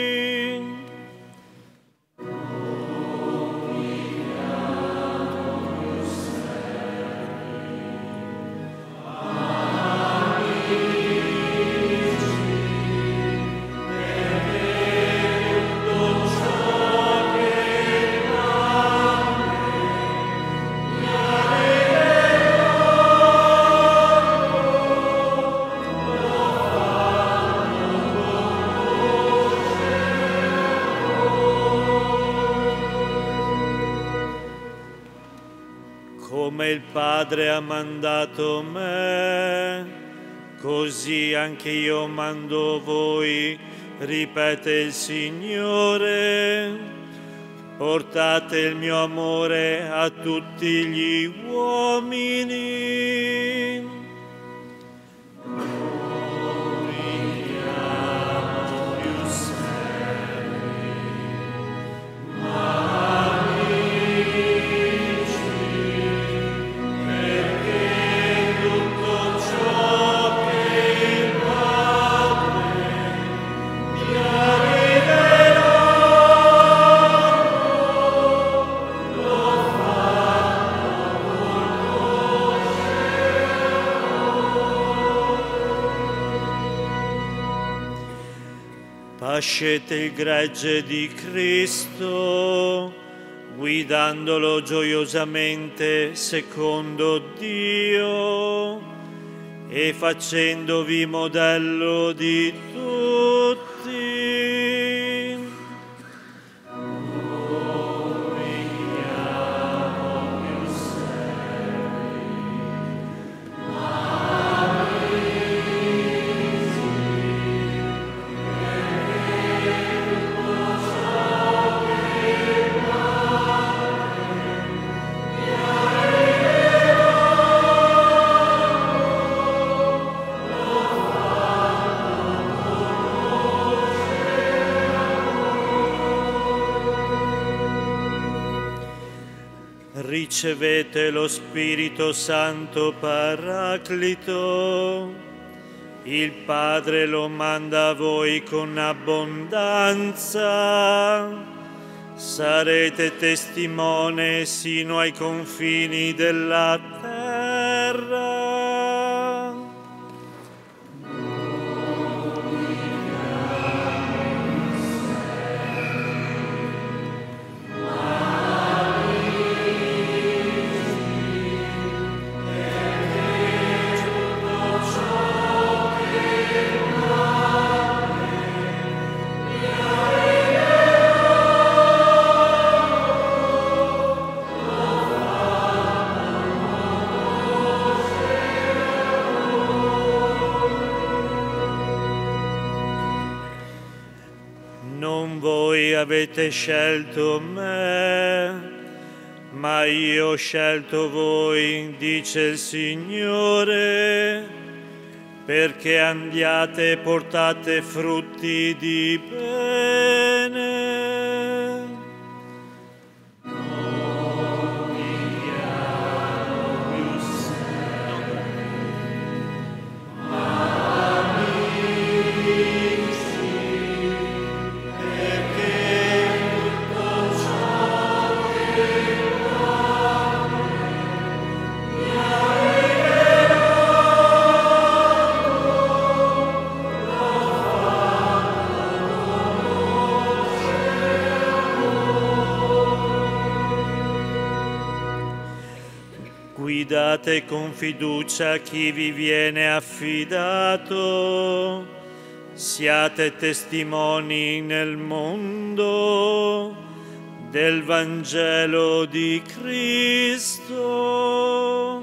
Come il Padre ha mandato me, così anche io mando voi, ripete il Signore. Portate il mio amore a tutti gli uomini. Pascete il gregge di Cristo, guidandolo gioiosamente secondo Dio e facendovi modello di tutti. Ricevete lo Spirito Santo Paraclito, il Padre lo manda a voi con abbondanza, sarete testimone sino ai confini della terra. avete scelto me, ma io ho scelto voi, dice il Signore, perché andiate e portate frutti di bene. Guidate con fiducia chi vi viene affidato, siate testimoni nel mondo del Vangelo di Cristo.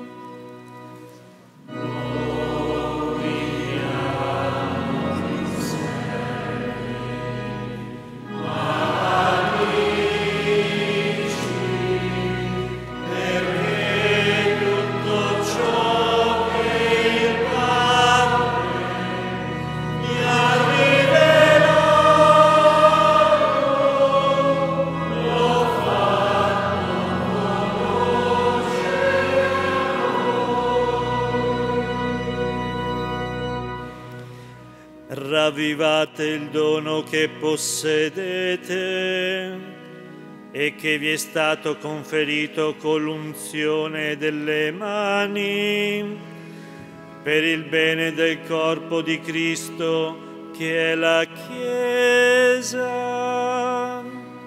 Ravvivate il dono che possedete e che vi è stato conferito con l'unzione delle mani per il bene del corpo di Cristo che è la Chiesa.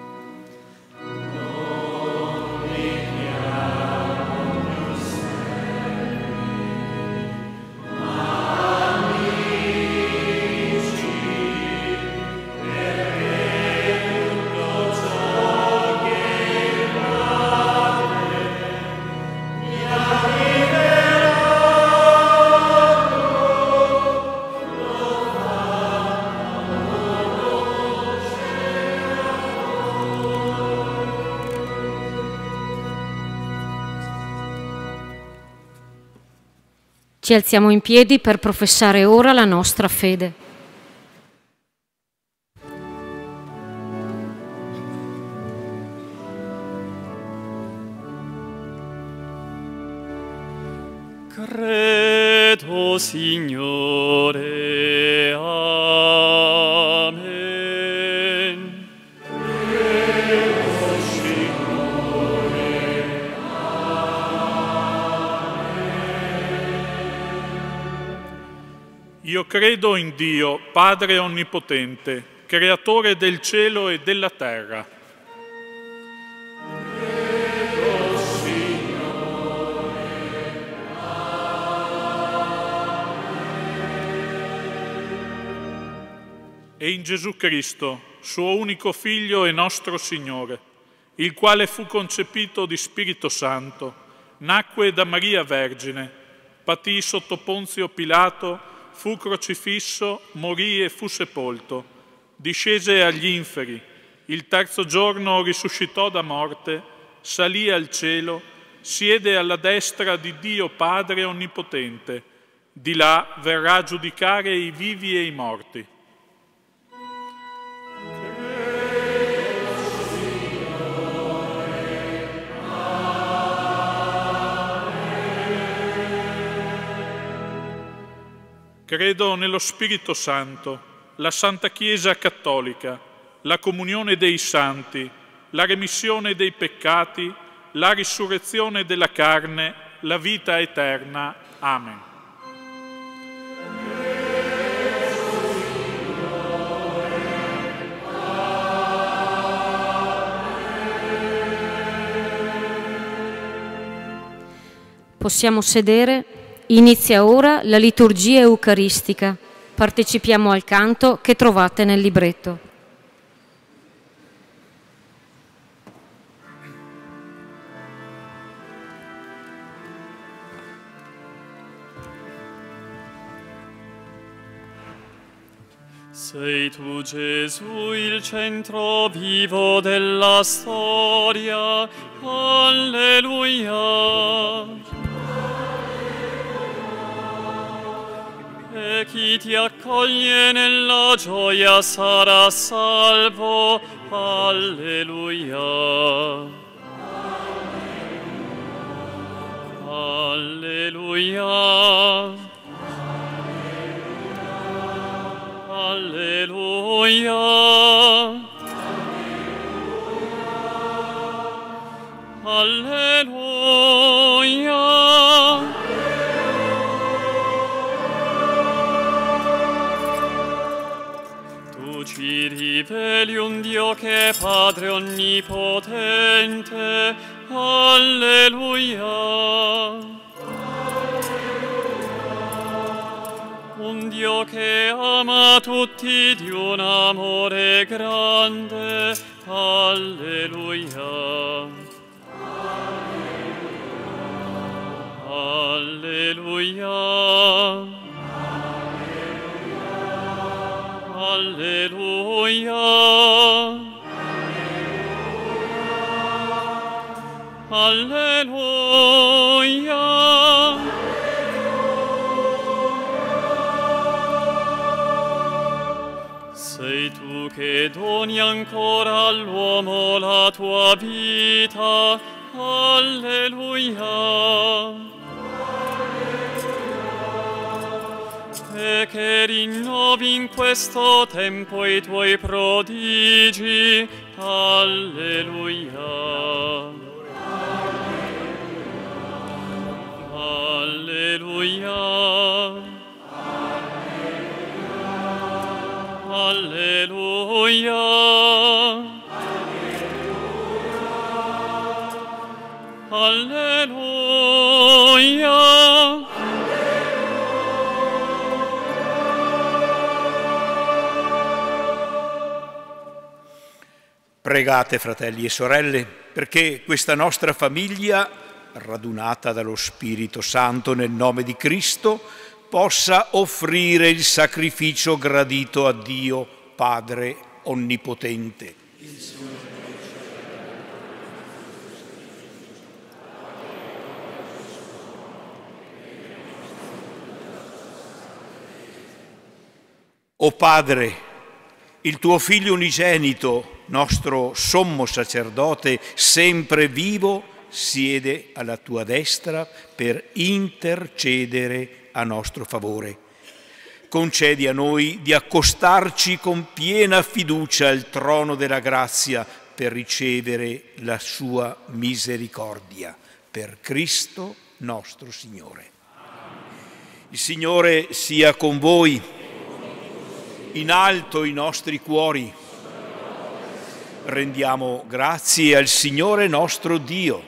Ci alziamo in piedi per professare ora la nostra fede. Credo, Signore, amen. Credo, Signore, Io credo in Dio, Padre Onnipotente, Creatore del cielo e della terra. Credo, Signore, E in Gesù Cristo, suo unico Figlio e nostro Signore, il quale fu concepito di Spirito Santo, nacque da Maria Vergine, patì sotto Ponzio Pilato, fu crocifisso, morì e fu sepolto, discese agli inferi, il terzo giorno risuscitò da morte, salì al cielo, siede alla destra di Dio Padre Onnipotente, di là verrà a giudicare i vivi e i morti. Credo nello Spirito Santo, la Santa Chiesa Cattolica, la comunione dei santi, la remissione dei peccati, la risurrezione della carne, la vita eterna. Amen. Possiamo sedere. Inizia ora la liturgia eucaristica. Partecipiamo al canto che trovate nel libretto. Sei tu, Gesù, il centro vivo della storia. Alleluia. E chi ti accoglie nella gioia sarà salvo. Alleluia. Alleluia. Alleluia. Alleluia. Tu ci riveli un Dio che è Padre onnipotente. Alleluia. Un Dio che ama tutti di un amore grande. Alleluia. Alleluia. Alleluia. Alleluia. Sei tu che doni ancora all'uomo la tua vita. Alleluia. E che rinnovi in questo tempo i tuoi prodigi. Alleluia. Alleluia. Alleluia. Alleluia. Pregate, fratelli e sorelle, perché questa nostra famiglia, radunata dallo Spirito Santo nel nome di Cristo, possa offrire il sacrificio gradito a Dio Padre Onnipotente. O Padre, il tuo Figlio unigenito, nostro sommo sacerdote, sempre vivo, siede alla tua destra per intercedere a nostro favore. Concedi a noi di accostarci con piena fiducia al trono della grazia per ricevere la sua misericordia. Per Cristo nostro Signore. Il Signore sia con voi. In alto i nostri cuori. Rendiamo grazie al Signore nostro Dio.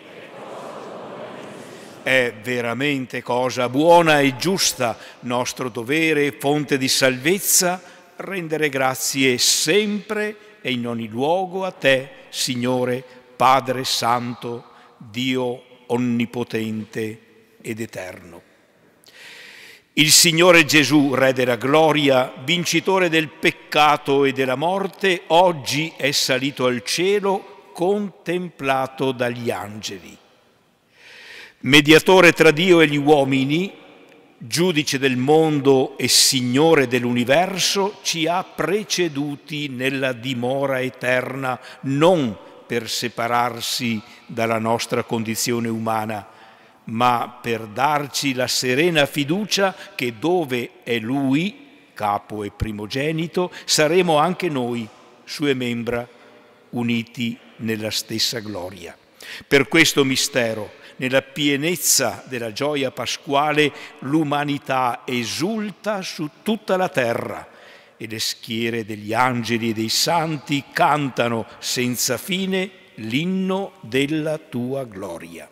È veramente cosa buona e giusta, nostro dovere e fonte di salvezza, rendere grazie sempre e in ogni luogo a Te, Signore, Padre Santo, Dio Onnipotente ed Eterno. Il Signore Gesù, Re della gloria, vincitore del peccato e della morte, oggi è salito al cielo, contemplato dagli angeli. Mediatore tra Dio e gli uomini, giudice del mondo e Signore dell'universo, ci ha preceduti nella dimora eterna, non per separarsi dalla nostra condizione umana, ma per darci la serena fiducia che dove è Lui, capo e primogenito, saremo anche noi, sue membra, uniti nella stessa gloria. Per questo mistero, nella pienezza della gioia pasquale, l'umanità esulta su tutta la terra e le schiere degli angeli e dei santi cantano senza fine l'inno della tua gloria.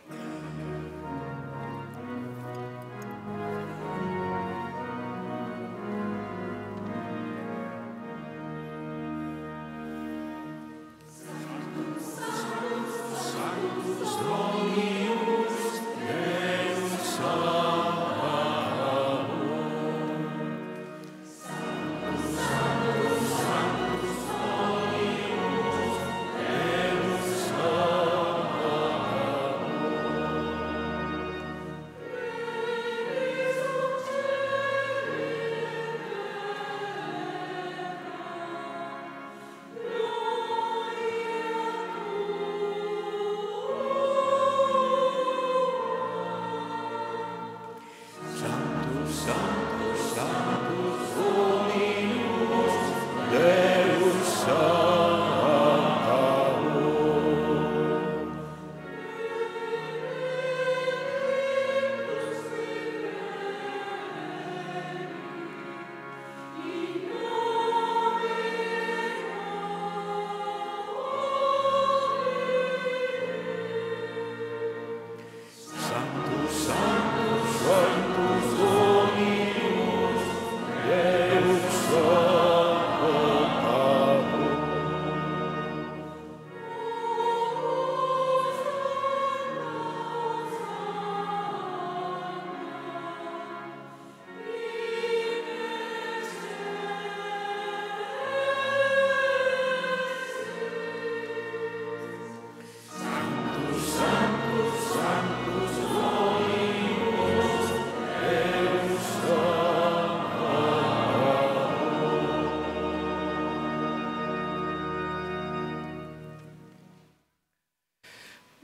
Sanctus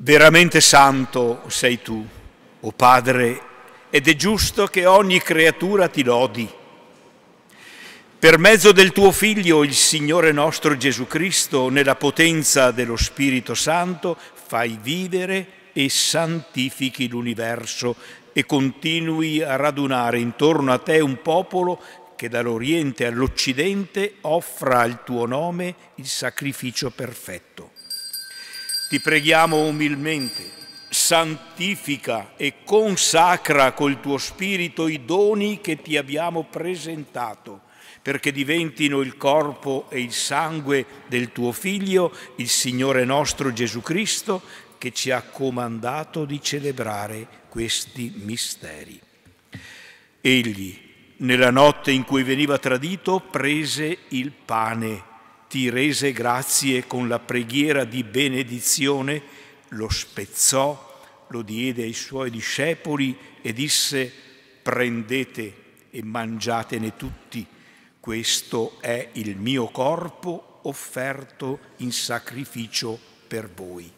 Veramente santo sei tu, o Padre, ed è giusto che ogni creatura ti lodi. Per mezzo del tuo Figlio, il Signore nostro Gesù Cristo, nella potenza dello Spirito Santo, fai vivere e santifichi l'universo e continui a radunare intorno a te un popolo che dall'Oriente all'Occidente offra al tuo nome il sacrificio perfetto. Ti preghiamo umilmente, santifica e consacra col tuo Spirito i doni che ti abbiamo presentato, perché diventino il corpo e il sangue del tuo Figlio, il Signore nostro Gesù Cristo, che ci ha comandato di celebrare questi misteri. Egli, nella notte in cui veniva tradito, prese il pane, ti rese grazie con la preghiera di benedizione, lo spezzò, lo diede ai suoi discepoli e disse: prendete e mangiatene tutti, questo è il mio corpo offerto in sacrificio per voi.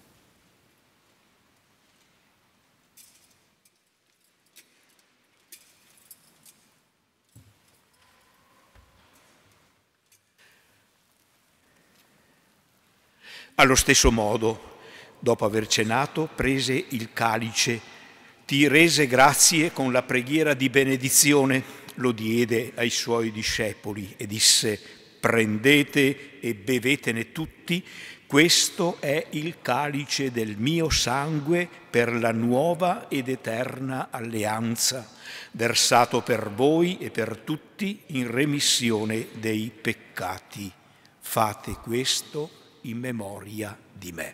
Allo stesso modo, dopo aver cenato, prese il calice, ti rese grazie con la preghiera di benedizione, lo diede ai suoi discepoli e disse: prendete e bevetene tutti, questo è il calice del mio sangue per la nuova ed eterna alleanza, versato per voi e per tutti in remissione dei peccati. Fate questo in memoria di me.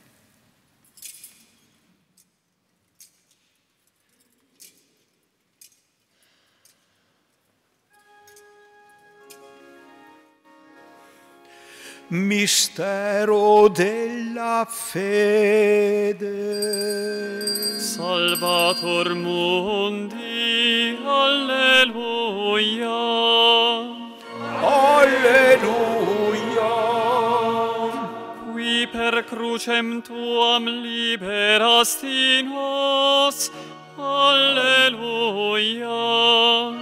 Mistero della fede. Salvator mundi, alleluia. Alleluia. Qui per crucem tuam liberasti nos, alleluia.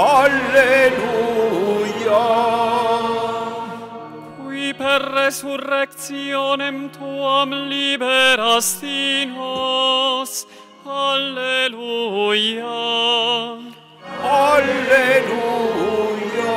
Alleluia. Per resurrectionem tuam liberasti nos, alleluia. Alleluia.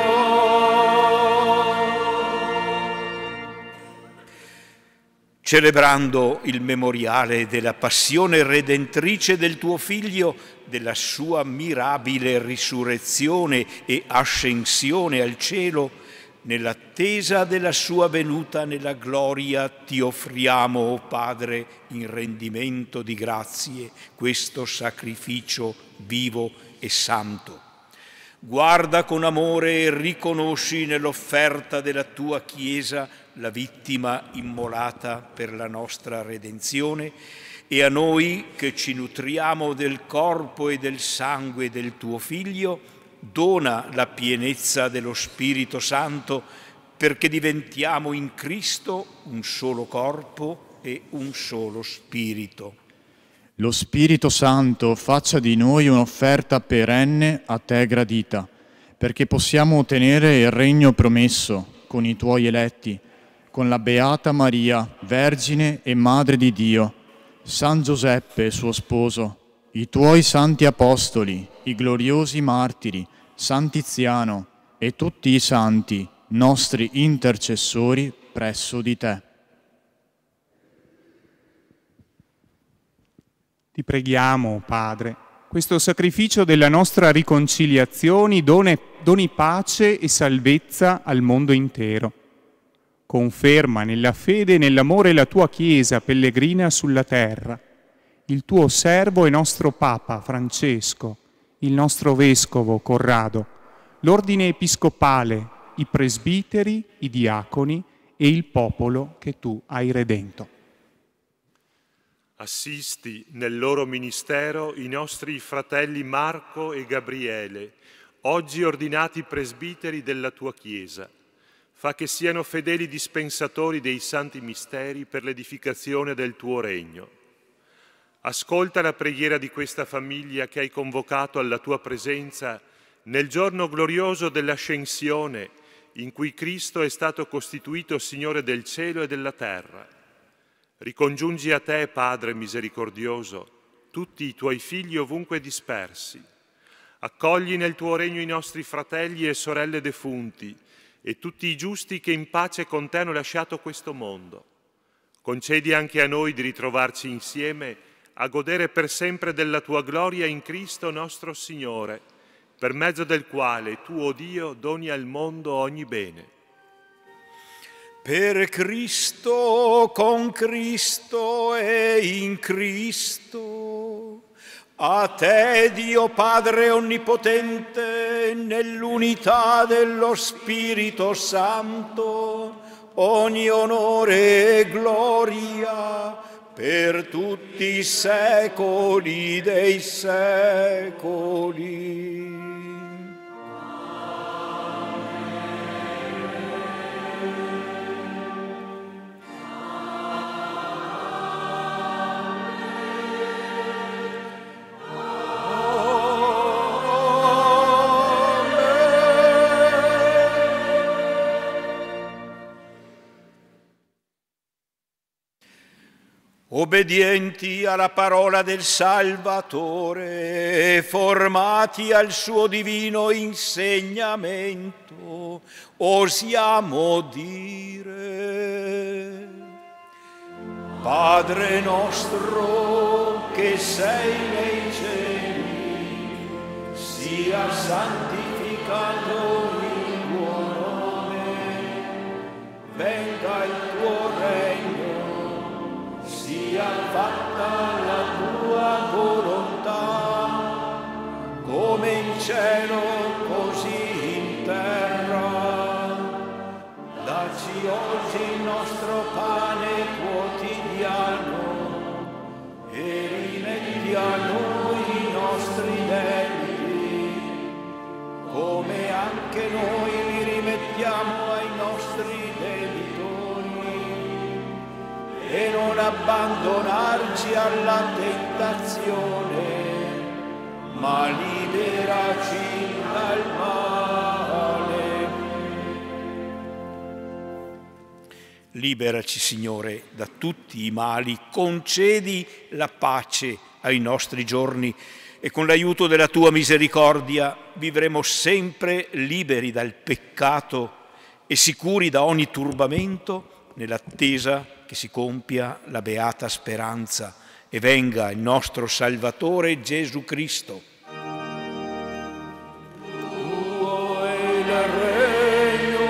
Celebrando il memoriale della passione redentrice del tuo Figlio, della sua mirabile risurrezione e ascensione al cielo, nell'attesa della sua venuta nella gloria, ti offriamo, o Padre, in rendimento di grazie, questo sacrificio vivo e santo. Guarda con amore e riconosci nell'offerta della tua Chiesa la vittima immolata per la nostra redenzione, e a noi che ci nutriamo del corpo e del sangue del tuo Figlio, dona la pienezza dello Spirito Santo, perché diventiamo in Cristo un solo corpo e un solo Spirito. Lo Spirito Santo faccia di noi un'offerta perenne a te gradita, perché possiamo ottenere il regno promesso con i tuoi eletti, con la Beata Maria, Vergine e Madre di Dio, San Giuseppe, suo sposo, i tuoi santi apostoli, i gloriosi martiri, San Tiziano e tutti i santi, nostri intercessori presso di te. Ti preghiamo, Padre, questo sacrificio della nostra riconciliazione doni, doni pace e salvezza al mondo intero. Conferma nella fede e nell'amore la tua Chiesa pellegrina sulla terra, il tuo servo e nostro Papa Francesco, il nostro Vescovo Corrado, l'ordine episcopale, i presbiteri, i diaconi e il popolo che tu hai redento. Assisti nel loro ministero i nostri fratelli Marco e Gabriele, oggi ordinati presbiteri della tua Chiesa. Fa che siano fedeli dispensatori dei santi misteri per l'edificazione del tuo regno. Ascolta la preghiera di questa famiglia che hai convocato alla tua presenza nel giorno glorioso dell'Ascensione, in cui Cristo è stato costituito Signore del cielo e della terra. Ricongiungi a te, Padre misericordioso, tutti i tuoi figli ovunque dispersi. Accogli nel tuo regno i nostri fratelli e sorelle defunti e tutti i giusti che in pace con te hanno lasciato questo mondo. Concedi anche a noi di ritrovarci insieme a godere per sempre della tua gloria in Cristo nostro Signore, per mezzo del quale tu, o Dio, doni al mondo ogni bene. Per Cristo, con Cristo e in Cristo, a te, Dio Padre Onnipotente, nell'unità dello Spirito Santo, ogni onore e gloria per tutti i secoli dei secoli. Obbedienti alla parola del Salvatore e formati al suo divino insegnamento, osiamo dire: Padre nostro che sei nei cieli, sia santificato il tuo nome, venga il tuo regno, sia fatta la tua volontà, come in cielo così in terra. Dacci oggi il nostro pane quotidiano e rimetti a noi i nostri debiti, come anche noi li rimettiamo ai nostri debitori, e non abbandonarci alla tentazione, ma liberaci dal male. Liberaci, Signore, da tutti i mali, concedi la pace ai nostri giorni e con l'aiuto della tua misericordia vivremo sempre liberi dal peccato e sicuri da ogni turbamento, nell'attesa che si compia la beata speranza e venga il nostro Salvatore Gesù Cristo. Tuo è il regno,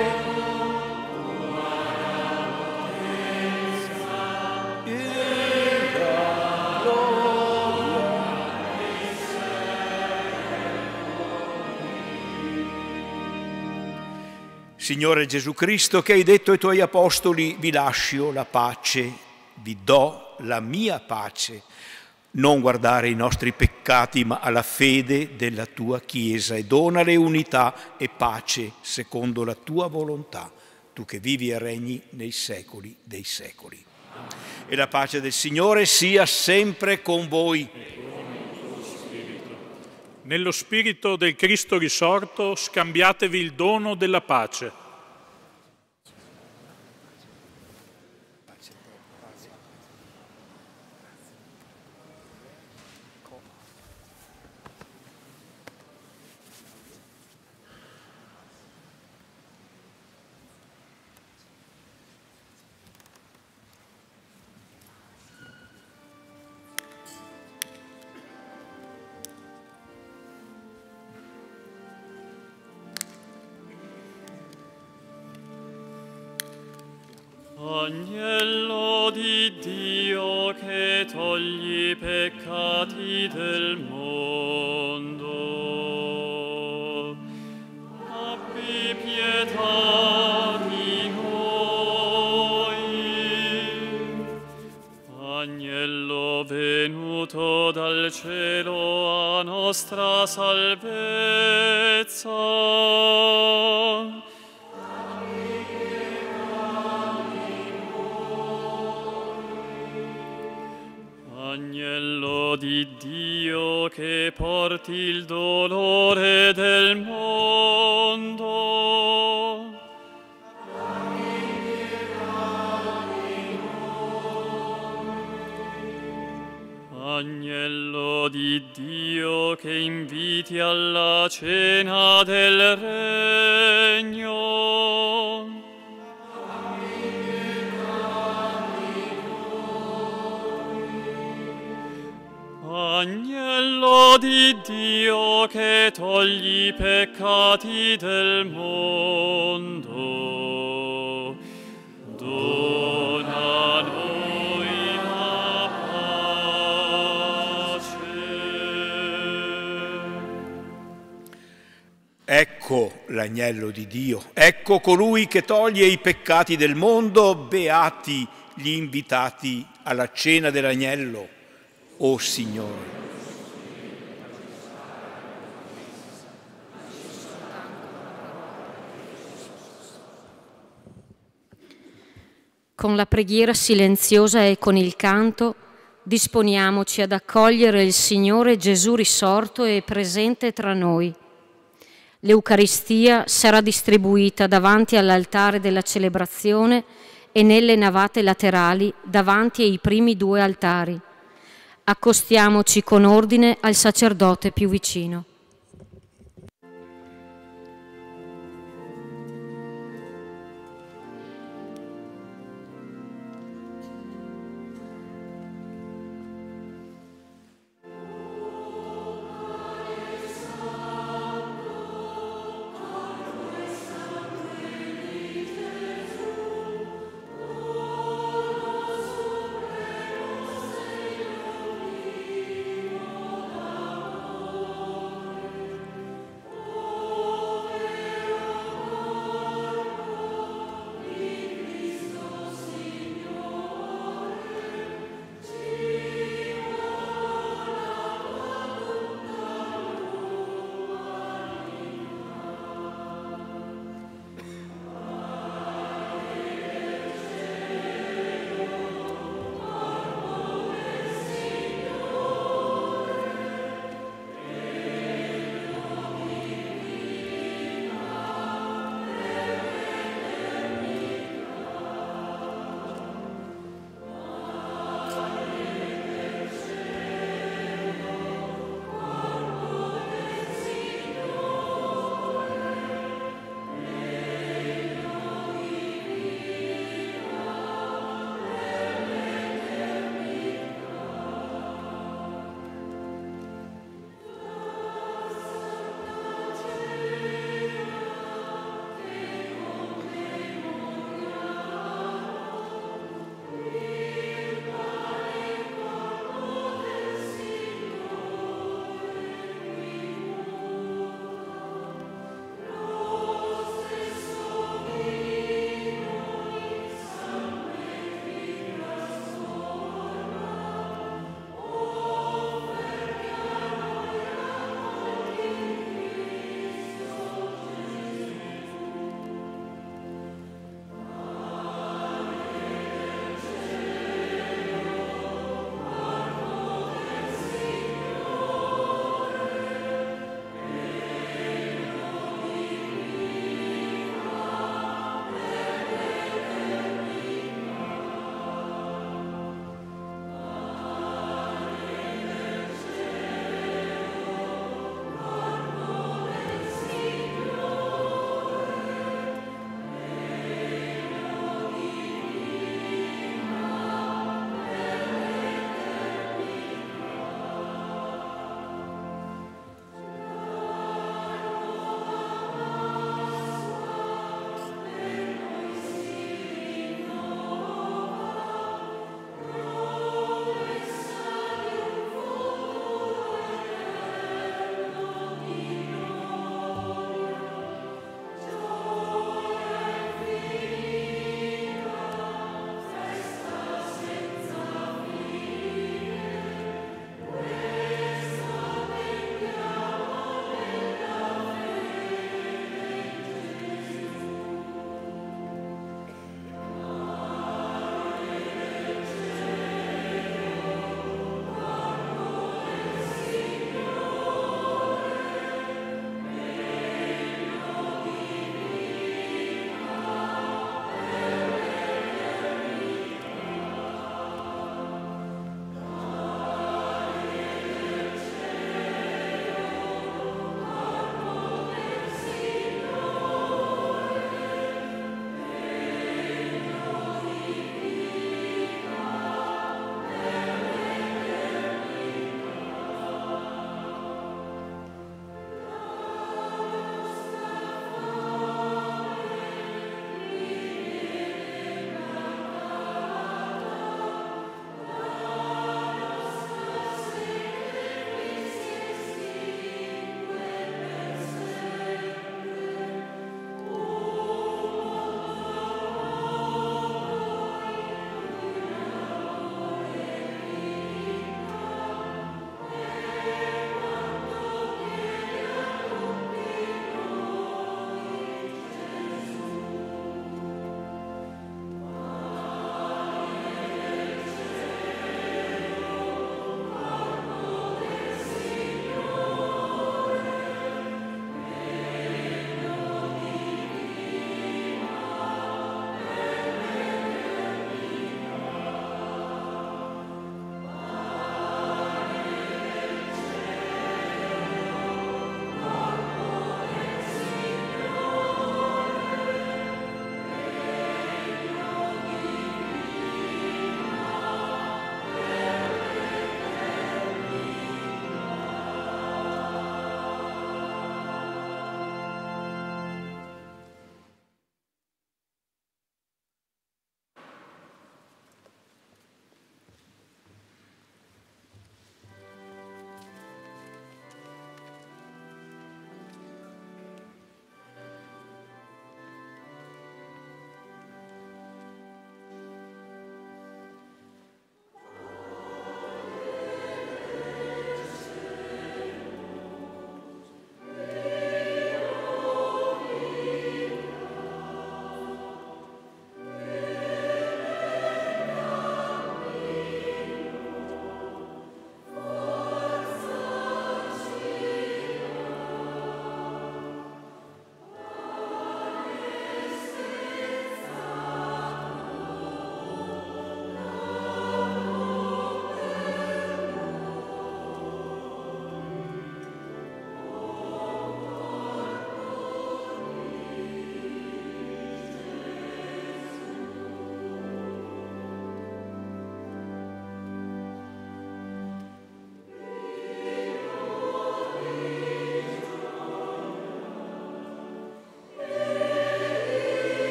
e la gloria. Signore Gesù Cristo, che hai detto ai tuoi apostoli: vi lascio la pace, vi do la mia pace, non guardare i nostri peccati ma alla fede della tua Chiesa, e donale unità e pace secondo la tua volontà, tu che vivi e regni nei secoli dei secoli. E la pace del Signore sia sempre con voi. Nello spirito del Cristo risorto scambiatevi il dono della pace. Agnello di Dio che togli i peccati del mondo, abbi pietà di noi. Agnello venuto dal cielo a nostra salvezza, Agnello di Dio che porti il dolore del mondo. Agnello di Dio che inviti alla cena del regno. Agnello di Dio che togli i peccati del mondo, dona a noi la pace. Ecco l'agnello di Dio, ecco colui che toglie i peccati del mondo, beati gli invitati alla cena dell'agnello. O Signore. Con la preghiera silenziosa e con il canto disponiamoci ad accogliere il Signore Gesù risorto e presente tra noi. L'Eucaristia sarà distribuita davanti all'altare della celebrazione e nelle navate laterali davanti ai primi due altari. Accostiamoci con ordine al sacerdote più vicino.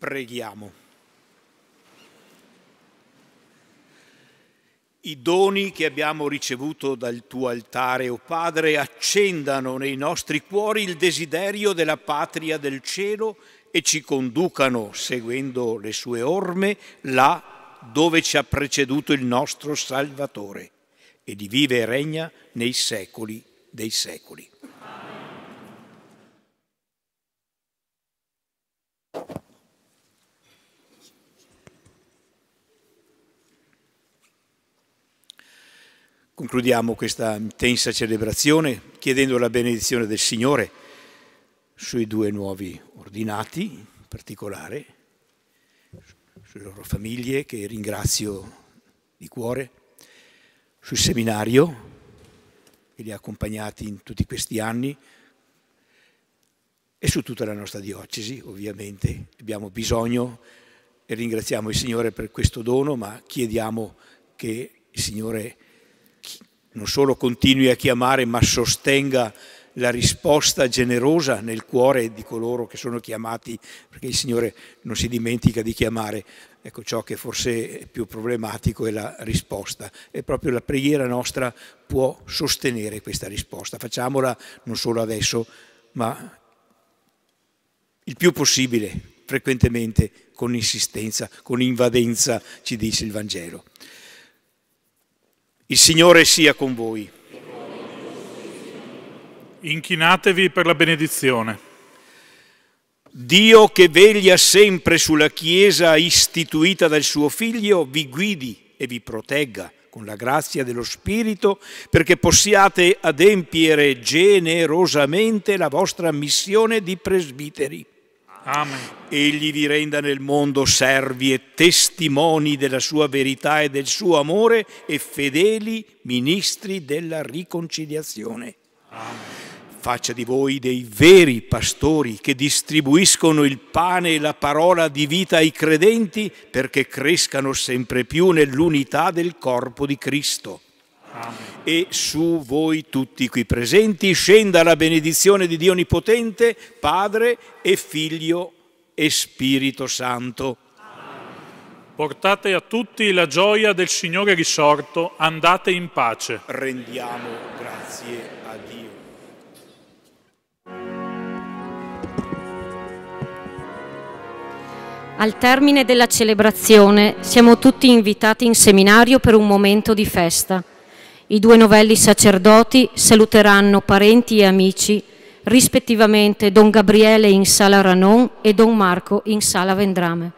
Preghiamo. I doni che abbiamo ricevuto dal tuo altare, o Padre, accendano nei nostri cuori il desiderio della patria del cielo e ci conducano, seguendo le sue orme, là dove ci ha preceduto il nostro Salvatore, e di vive e regna nei secoli dei secoli. Concludiamo questa intensa celebrazione chiedendo la benedizione del Signore sui due nuovi ordinati, in particolare, sulle loro famiglie, che ringrazio di cuore, sul seminario che li ha accompagnati in tutti questi anni e su tutta la nostra diocesi. Ovviamente abbiamo bisogno e ringraziamo il Signore per questo dono, ma chiediamo che il Signore non solo continui a chiamare, ma sostenga la risposta generosa nel cuore di coloro che sono chiamati, perché il Signore non si dimentica di chiamare. Ecco, ciò che forse è più problematico è la risposta, e proprio la preghiera nostra può sostenere questa risposta. Facciamola non solo adesso, ma il più possibile, frequentemente, con insistenza, con invadenza, ci dice il Vangelo. Il Signore sia con voi. Inchinatevi per la benedizione. Dio, che veglia sempre sulla Chiesa istituita dal suo Figlio, vi guidi e vi protegga con la grazia dello Spirito, perché possiate adempiere generosamente la vostra missione di presbiteri. Amen. Egli vi renda nel mondo servi e testimoni della sua verità e del suo amore e fedeli ministri della riconciliazione. Amen. Faccia di voi dei veri pastori che distribuiscono il pane e la parola di vita ai credenti, perché crescano sempre più nell'unità del corpo di Cristo. Amen. E su voi tutti qui presenti scenda la benedizione di Dio Onnipotente, Padre e Figlio e Spirito Santo. Portate a tutti la gioia del Signore risorto, andate in pace. Rendiamo grazie a Dio. Al termine della celebrazione siamo tutti invitati in seminario per un momento di festa. I due novelli sacerdoti saluteranno parenti e amici, rispettivamente Don Gabriele in Sala Ranon e Don Marco in Sala Vendrame.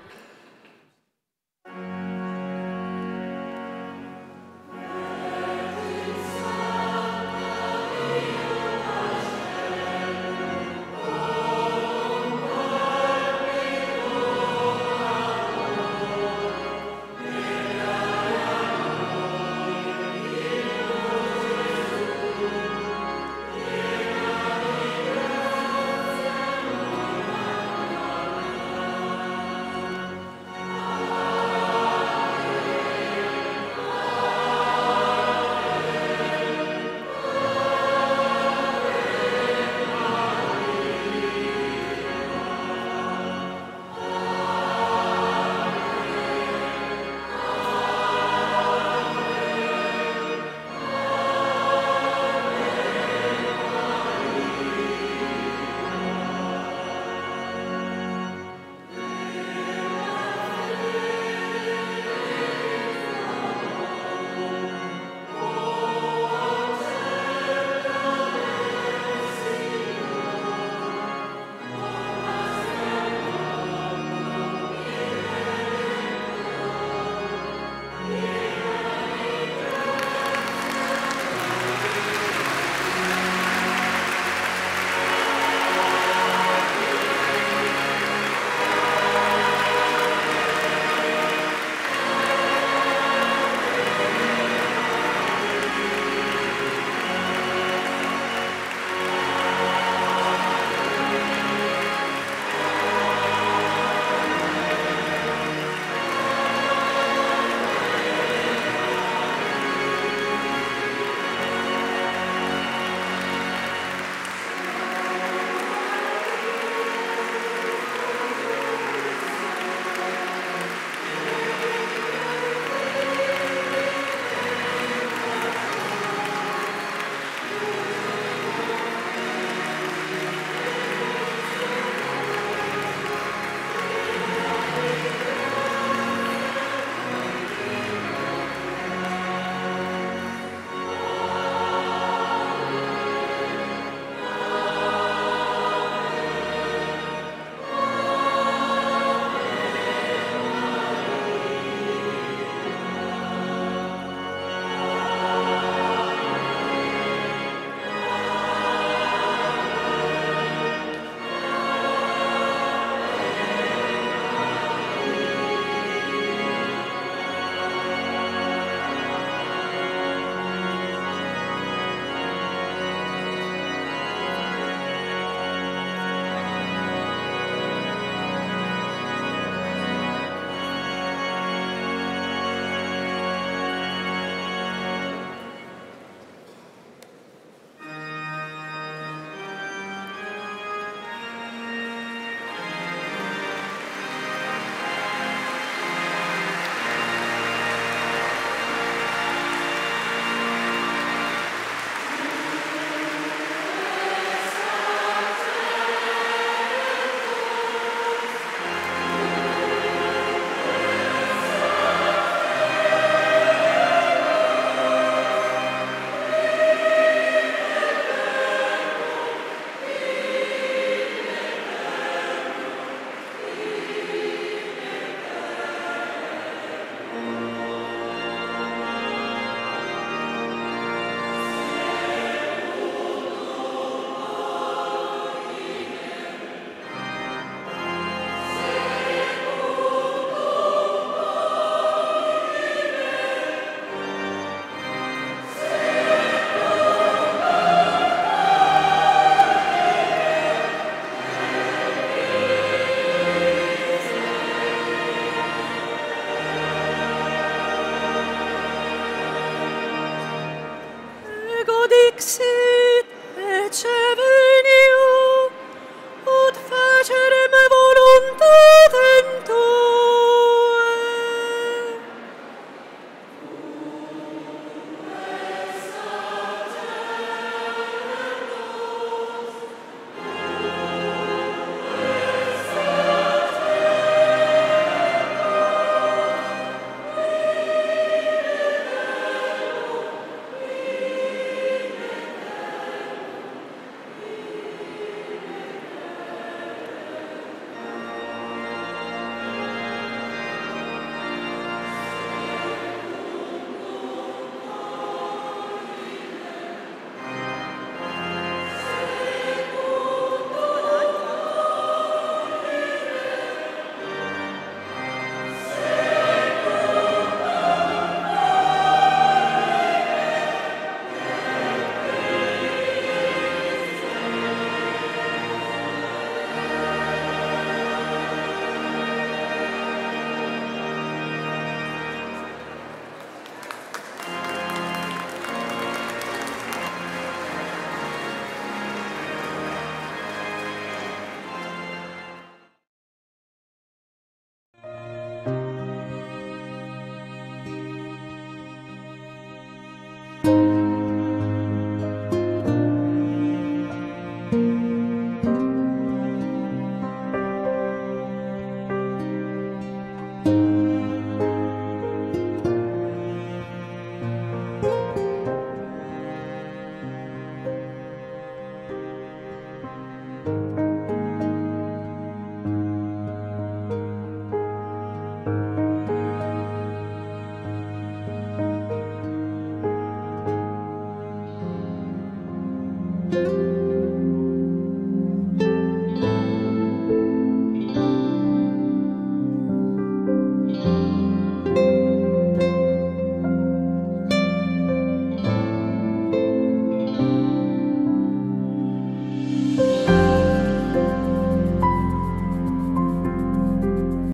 exi